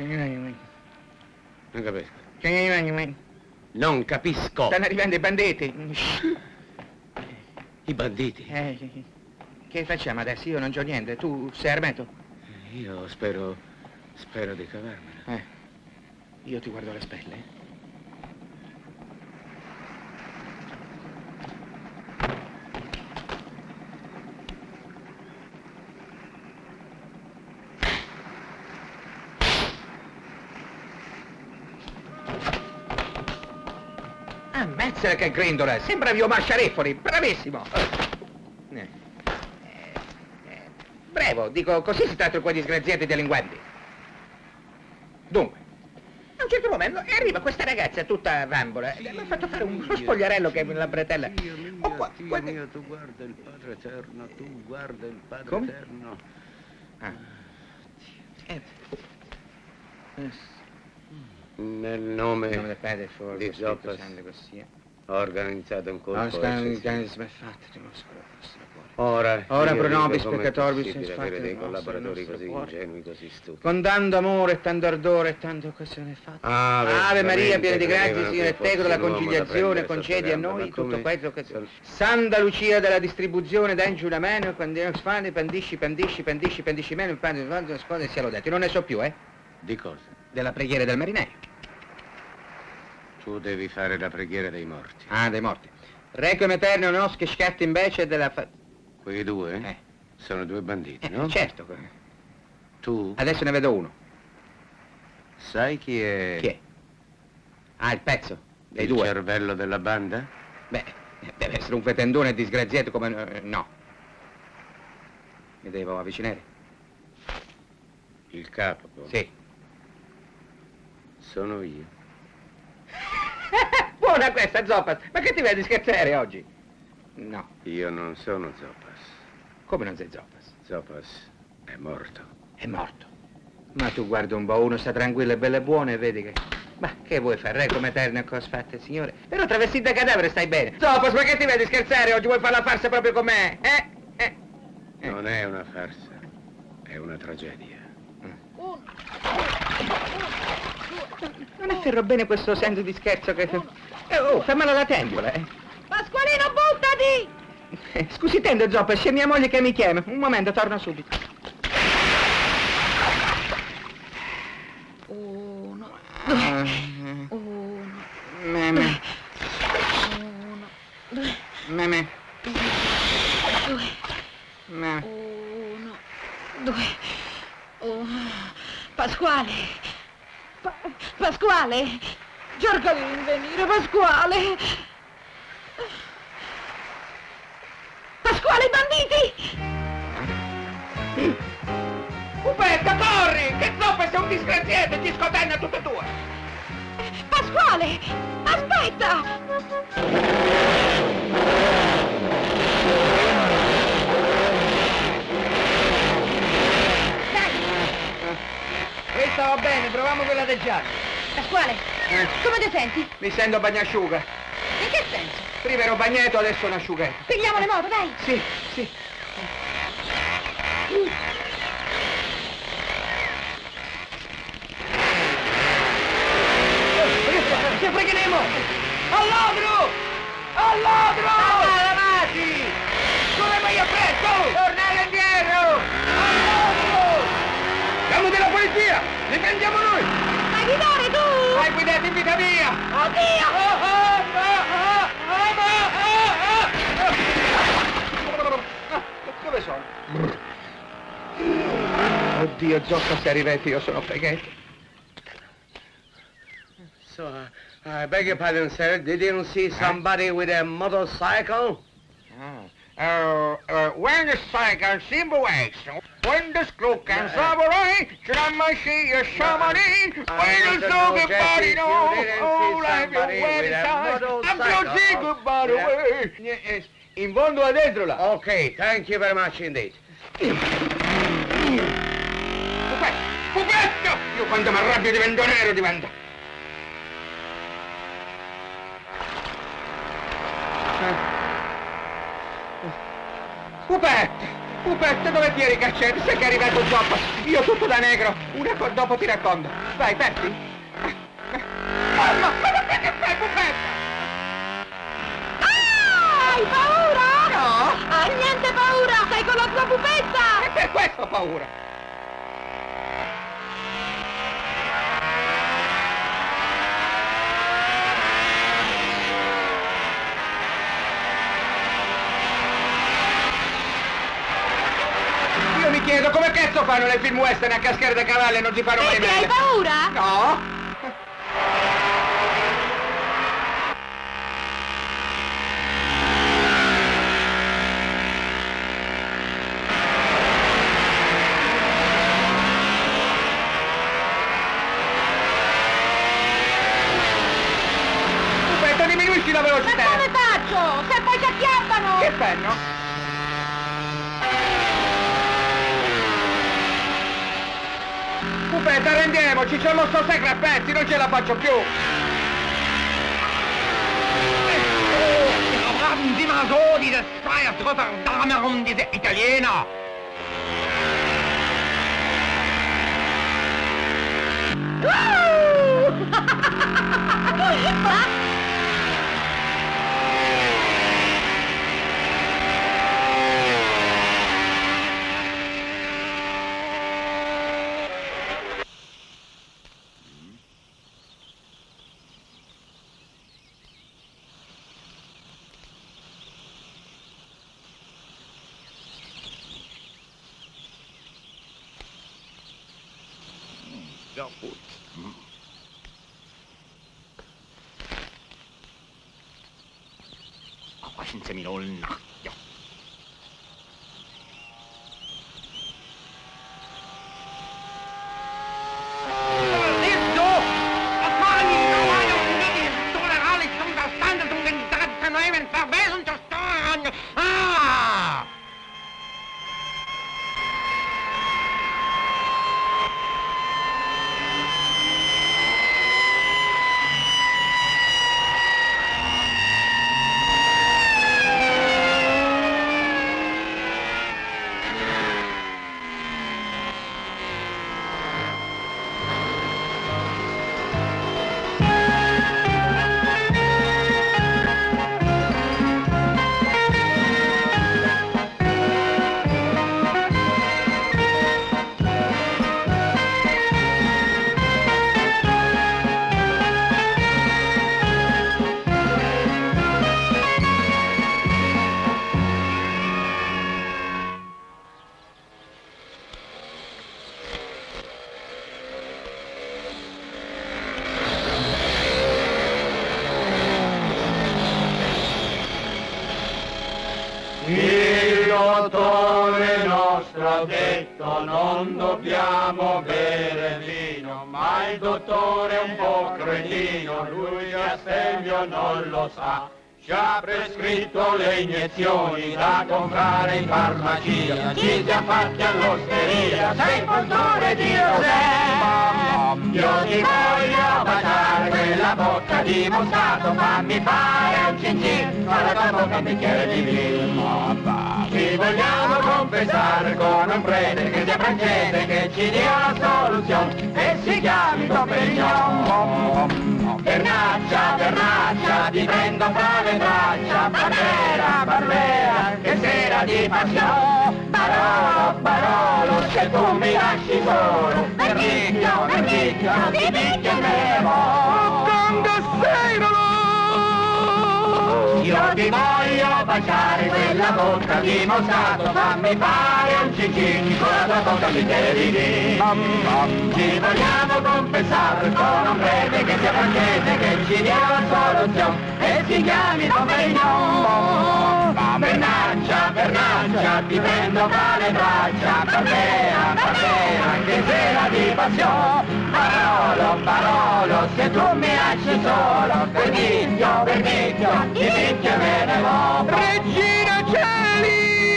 capisco. Stanno Non capisco. arrivando i banditi. I banditi? Che facciamo adesso? Io non c'ho niente, tu sei armato? Io spero di cavarmela. Io ti guardo alle spelle. Ammazzala che grindola, sembra mio Masciareffoli, bravissimo. Bravo, dico, così si trattano quei disgraziati delinquenti. Dunque, a un certo momento arriva questa ragazza tutta bambola e mi ha fatto fare uno spogliarello che è la bretella. Dio mio, tu guarda il Padre Eterno, tu guarda il Padre Come? Eterno. Nel nome del Padre, di Zoppas ho organizzato un colpo. Ora pro nobis come peccatoribus possibile avere dei collaboratori così ingenui, così stupidi. Con tanto amore, tanto ardore e tanta occasione fatta. Ave Maria, piena di credevano grazia, Signore che è te, con la fossi un uomo da conciliazione, prendere concedi a sotto noi gamba, tutto ma questo occasione. Santa Lucia della distribuzione, dai giù la mano, quando sfane, pandisci meno, quando scuola sia lodato. Non ne so più, Di cosa? Della preghiera del marinaio. Tu devi fare la preghiera dei morti. Ah, dei morti. Requiem eterno nos che scatti invece della... Quei due? Sono due banditi, no? Certo. Tu? Adesso ne vedo uno. Sai chi è? Chi è? Ah, il pezzo dei Il due. cervello della banda? Beh, deve essere un fetendone disgraziato come... no. Mi devo avvicinare? Il capo? Sì. Sono io. Buona questa, Zoppas! Ma che ti vedi scherzare oggi? No. Io non sono Zoppas. Come non sei Zoppas? Zoppas è morto. È morto. Ma tu guarda un po', uno sta tranquillo e bello e buono e vedi che... Ma che vuoi fare? Requiem eterno e cose fatte, signore? Però travestito da cadavere stai bene. Zoppas, ma che ti vedi scherzare oggi? Vuoi fare la farsa proprio con me? Non è una farsa, è una tragedia. Non afferro bene questo senso di scherzo che... fammela la tendola, Pasqualino, buttati! Scusi, tendo, Zoppas, c'è mia moglie che mi chiama. Un momento, torno subito. Uno. Meme. Meme. Meme. Uno, due. Pasquale. Pasquale. Cerca di venire, Pasquale. Pasquale, i banditi! Umberto, corri! Che Zoppas è un disgraziato e ti scotenna tutte e due! Pasquale! Aspetta! Questa va bene, proviamo quella del giallo. Pasquale, come ti senti? Mi sento bagnasciuga. In che senso? Prima ero bagnato, adesso sono asciugato. Pigliamo le moto, dai! Sì, sì. andiamo noi! Vai guidare tu! Vai guidate in vita mia! Oddio! Dove sono? Oddio, Zoppo, se arrivati io sono freghetto. So, I beg your pardon, sir. Did you see somebody with a motorcycle? When the cycle simulates, when the screw can samurai, Shrammashi, your shamani, when the so body no, oh, life your wedding time, I'm so sick about the way. In fondo a dentro là. Okay, thank you very much indeed. Pupetto! Io quando mi arrabbio divento nero, divento. Pupetto, dove ti eri cacciato? Sei che è arrivato Zoppo? Io tutto da negro. Dopo ti racconto. Vai, Petti. Mamma, ma che fai, Pupetto? Hai paura? No. Ah, niente paura, sei con la tua pupetta! E per questo ho paura. Io mi chiedo come cazzo fanno nei film western a cascare da cavalli e non si fanno mai Perché male. hai paura? No. Pupetto, diminuisci la velocità. Ma come faccio? Se poi ci acchiappano! Che fanno? Pupetta, rendiamoci, c'ho lo sto secco a pezzi, non ce la faccio più! Haben Sie mal so dieses freie Trüffer Dame um diese Italiener! Ja, gut. Waschen Sie mir all Nacht, ja. Siehst du? Was machen die normalen Medien? Tolerant zum Verstand und den Unternehmen verweisen zu steuern. Ah! Il dottore nostro ha detto non dobbiamo bere vino, ma il dottore è un po' cretino, lui a Stelvio non lo sa. Ci ha prescritto le iniezioni da comprare in farmacia, ci siamo fatti all'osteria, sei il dottore di Rosè. Io ti voglio baciare quella bocca di moscato, fammi fare un cin-cin, con la tua bocca un bicchiere di vino. Ci vogliamo confessare con un prete che sia francese, che ci dia la soluzione e si chiami Don Perignon. Vernaccia, vernaccia, ti prendo fra le braccia, Barbera, Barbera, che sera di passione. Barolo, Barolo, se tu mi lasci solo, Verdicchio, Verdicchio, ti picchieremo. Io ti voglio baciare quella bocca di moscato, fammi fare un cicicci con la tua bocca mi devi. Ci vogliamo confessare con un prete che sia francese, che ci dia la soluzione e si chiami Don Perignon. Vernaccia, Vernaccia, ti prendo tra le braccia, Barbera, Barbera, anche se la di passione. Barolo, Barolo, se tu mi lasci solo, Verdicchio, Verdicchio, ti picchia me ne vo. Regina Celi!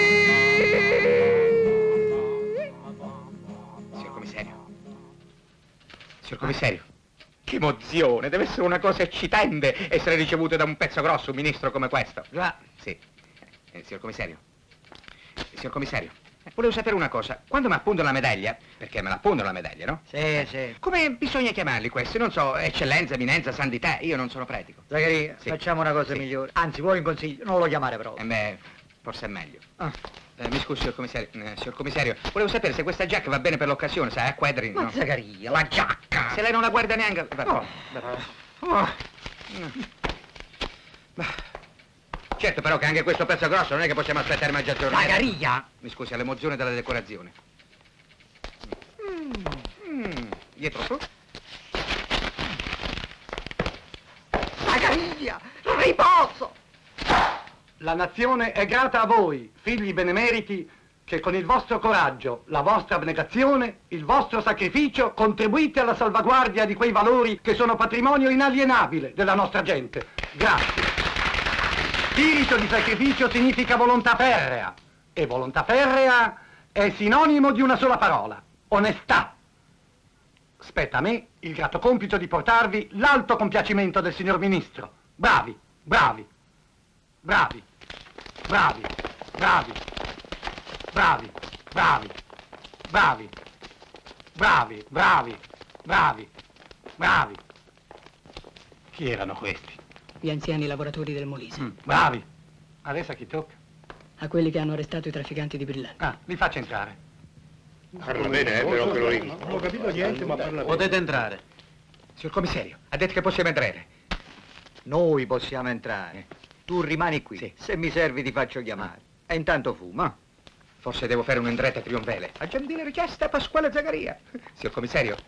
Signor commissario. Signor commissario. Che emozione, deve essere una cosa eccitante essere ricevuto da un pezzo grosso, un ministro come questo. Già. Sì. Signor commissario. Signor commissario. Volevo sapere una cosa, quando mi appunto la medaglia, perché me la appunto la medaglia, no? Sì, sì. Come bisogna chiamarli questi? Non so, eccellenza, eminenza, santità, io non sono pretico. Zaccaria, Sì. facciamo una cosa migliore. Anzi, vuoi un consiglio? Non lo chiamare proprio. Beh, forse è meglio. Mi scusi, signor commissario, volevo sapere se questa giacca va bene per l'occasione, sai, a quadri, Ma no? Zaccaria, la giacca! Se lei non la guarda neanche... Certo, però che anche questo pezzo grosso non è che possiamo aspettare mangiare giorno. Zaccaria! Mi scusi, all'emozione della decorazione. Dietro su. Zaccaria! Riposo! La nazione è grata a voi, figli benemeriti, che con il vostro coraggio, la vostra abnegazione, il vostro sacrificio contribuite alla salvaguardia di quei valori che sono patrimonio inalienabile della nostra gente. Grazie. Spirito di sacrificio significa volontà ferrea, e volontà ferrea è sinonimo di una sola parola, onestà. Spetta a me il grato compito di portarvi l'alto compiacimento del signor Ministro. Bravi, bravi, bravi, bravi, bravi, bravi, bravi, bravi, bravi, bravi, bravi, bravi. Chi erano questi? Gli anziani lavoratori del Molise. Bravi. Adesso a chi tocca? A quelli che hanno arrestato i trafficanti di brillanti. Li faccia entrare. Parla bene, però che lo dico. Non ho capito niente, ma parla bene. Potete entrare. Signor commissario, ha detto che possiamo entrare. Noi possiamo entrare. Tu rimani qui. Sì. Se mi servi ti faccio chiamare. E intanto fuma. Forse devo fare un'entrata trionfale. A gentile richiesta Pasquale Zaccaria. Signor commissario.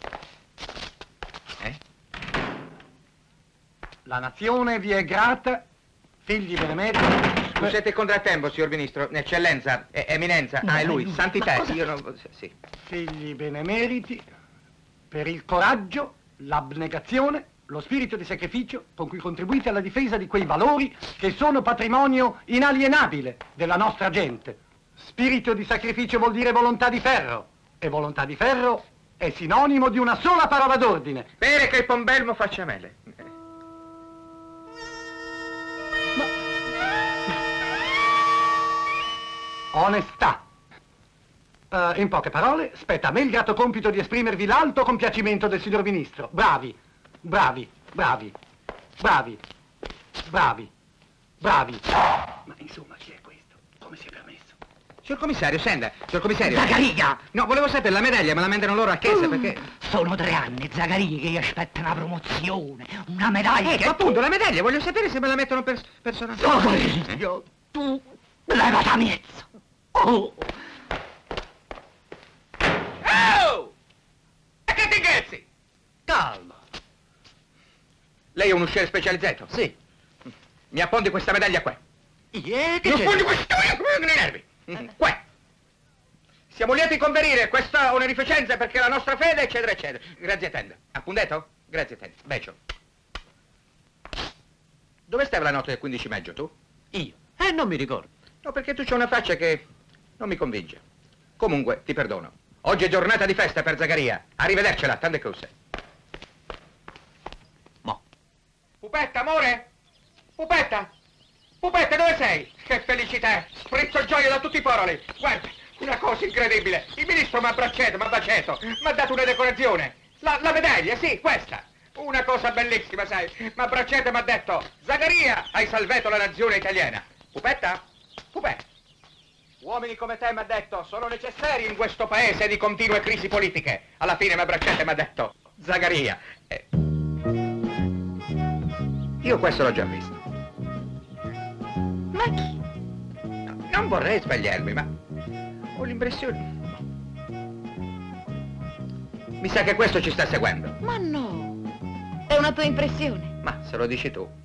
La nazione vi è grata, figli benemeriti. Scusate il contrattempo, signor ministro. Eccellenza, eminenza. No, è lui. lui. Santità. Ma cosa- Io non... Sì. Figli benemeriti, per il coraggio, l'abnegazione, lo spirito di sacrificio con cui contribuite alla difesa di quei valori che sono patrimonio inalienabile della nostra gente. Spirito di sacrificio vuol dire volontà di ferro, e volontà di ferro è sinonimo di una sola parola d'ordine. Spera che il pombelmo faccia mele. Onestà. In poche parole, spetta a me il grato compito di esprimervi l'alto compiacimento del signor Ministro. Bravi, bravi, bravi, bravi, bravi, bravi. Ma insomma, chi è questo? Come si è permesso? Signor commissario, senta. Signor commissario. Zaccaria! No, volevo sapere, la medaglia me la mandano loro a chiesa perché... Sono 3 anni, Zaccaria, che io aspetto una promozione, una medaglia. appunto, la medaglia, voglio sapere se me la mettono personalmente. Zaccaria, tu levati a mezzo. Oh! Oh! E che ti ingazzi? Calma. Lei è un usciere specializzato? Sì. Mi appondi questa medaglia qua. Che Mi c'è? appondi questa come nei nervi. Qua. Siamo lieti di convenire questa onorificenza perché la nostra fede, eccetera, eccetera. Grazie tende. Appuntato? Grazie tende. Bacio. Dove stavi la notte del 15 maggio, tu? Io? Non mi ricordo. No, perché tu c'hai una faccia che non mi convince. Comunque, ti perdono. Oggi è giornata di festa per Zaccaria. Arrivedercela, tante cose. Pupetta, amore? Pupetta? Pupetta, dove sei? Che felicità! Sprizzo gioia da tutti i poroli. Guarda, una cosa incredibile. Il ministro mi ha abbracciato, mi ha baciato, mi ha dato una decorazione. La medaglia, sì, questa. Una cosa bellissima, sai. Mi ha abbracciato e mi ha detto: Zaccaria, hai salvato la nazione italiana. Pupetta? Pupetta? Uomini come te, mi ha detto, sono necessari in questo paese di continue crisi politiche. Alla fine Braccette mi ha detto, Zagaria. Io questo l'ho già visto. Ma chi? No, non vorrei sbagliarmi, ma ho l'impressione... Mi sa che questo ci sta seguendo. Ma no, è una tua impressione. Ma se lo dici tu.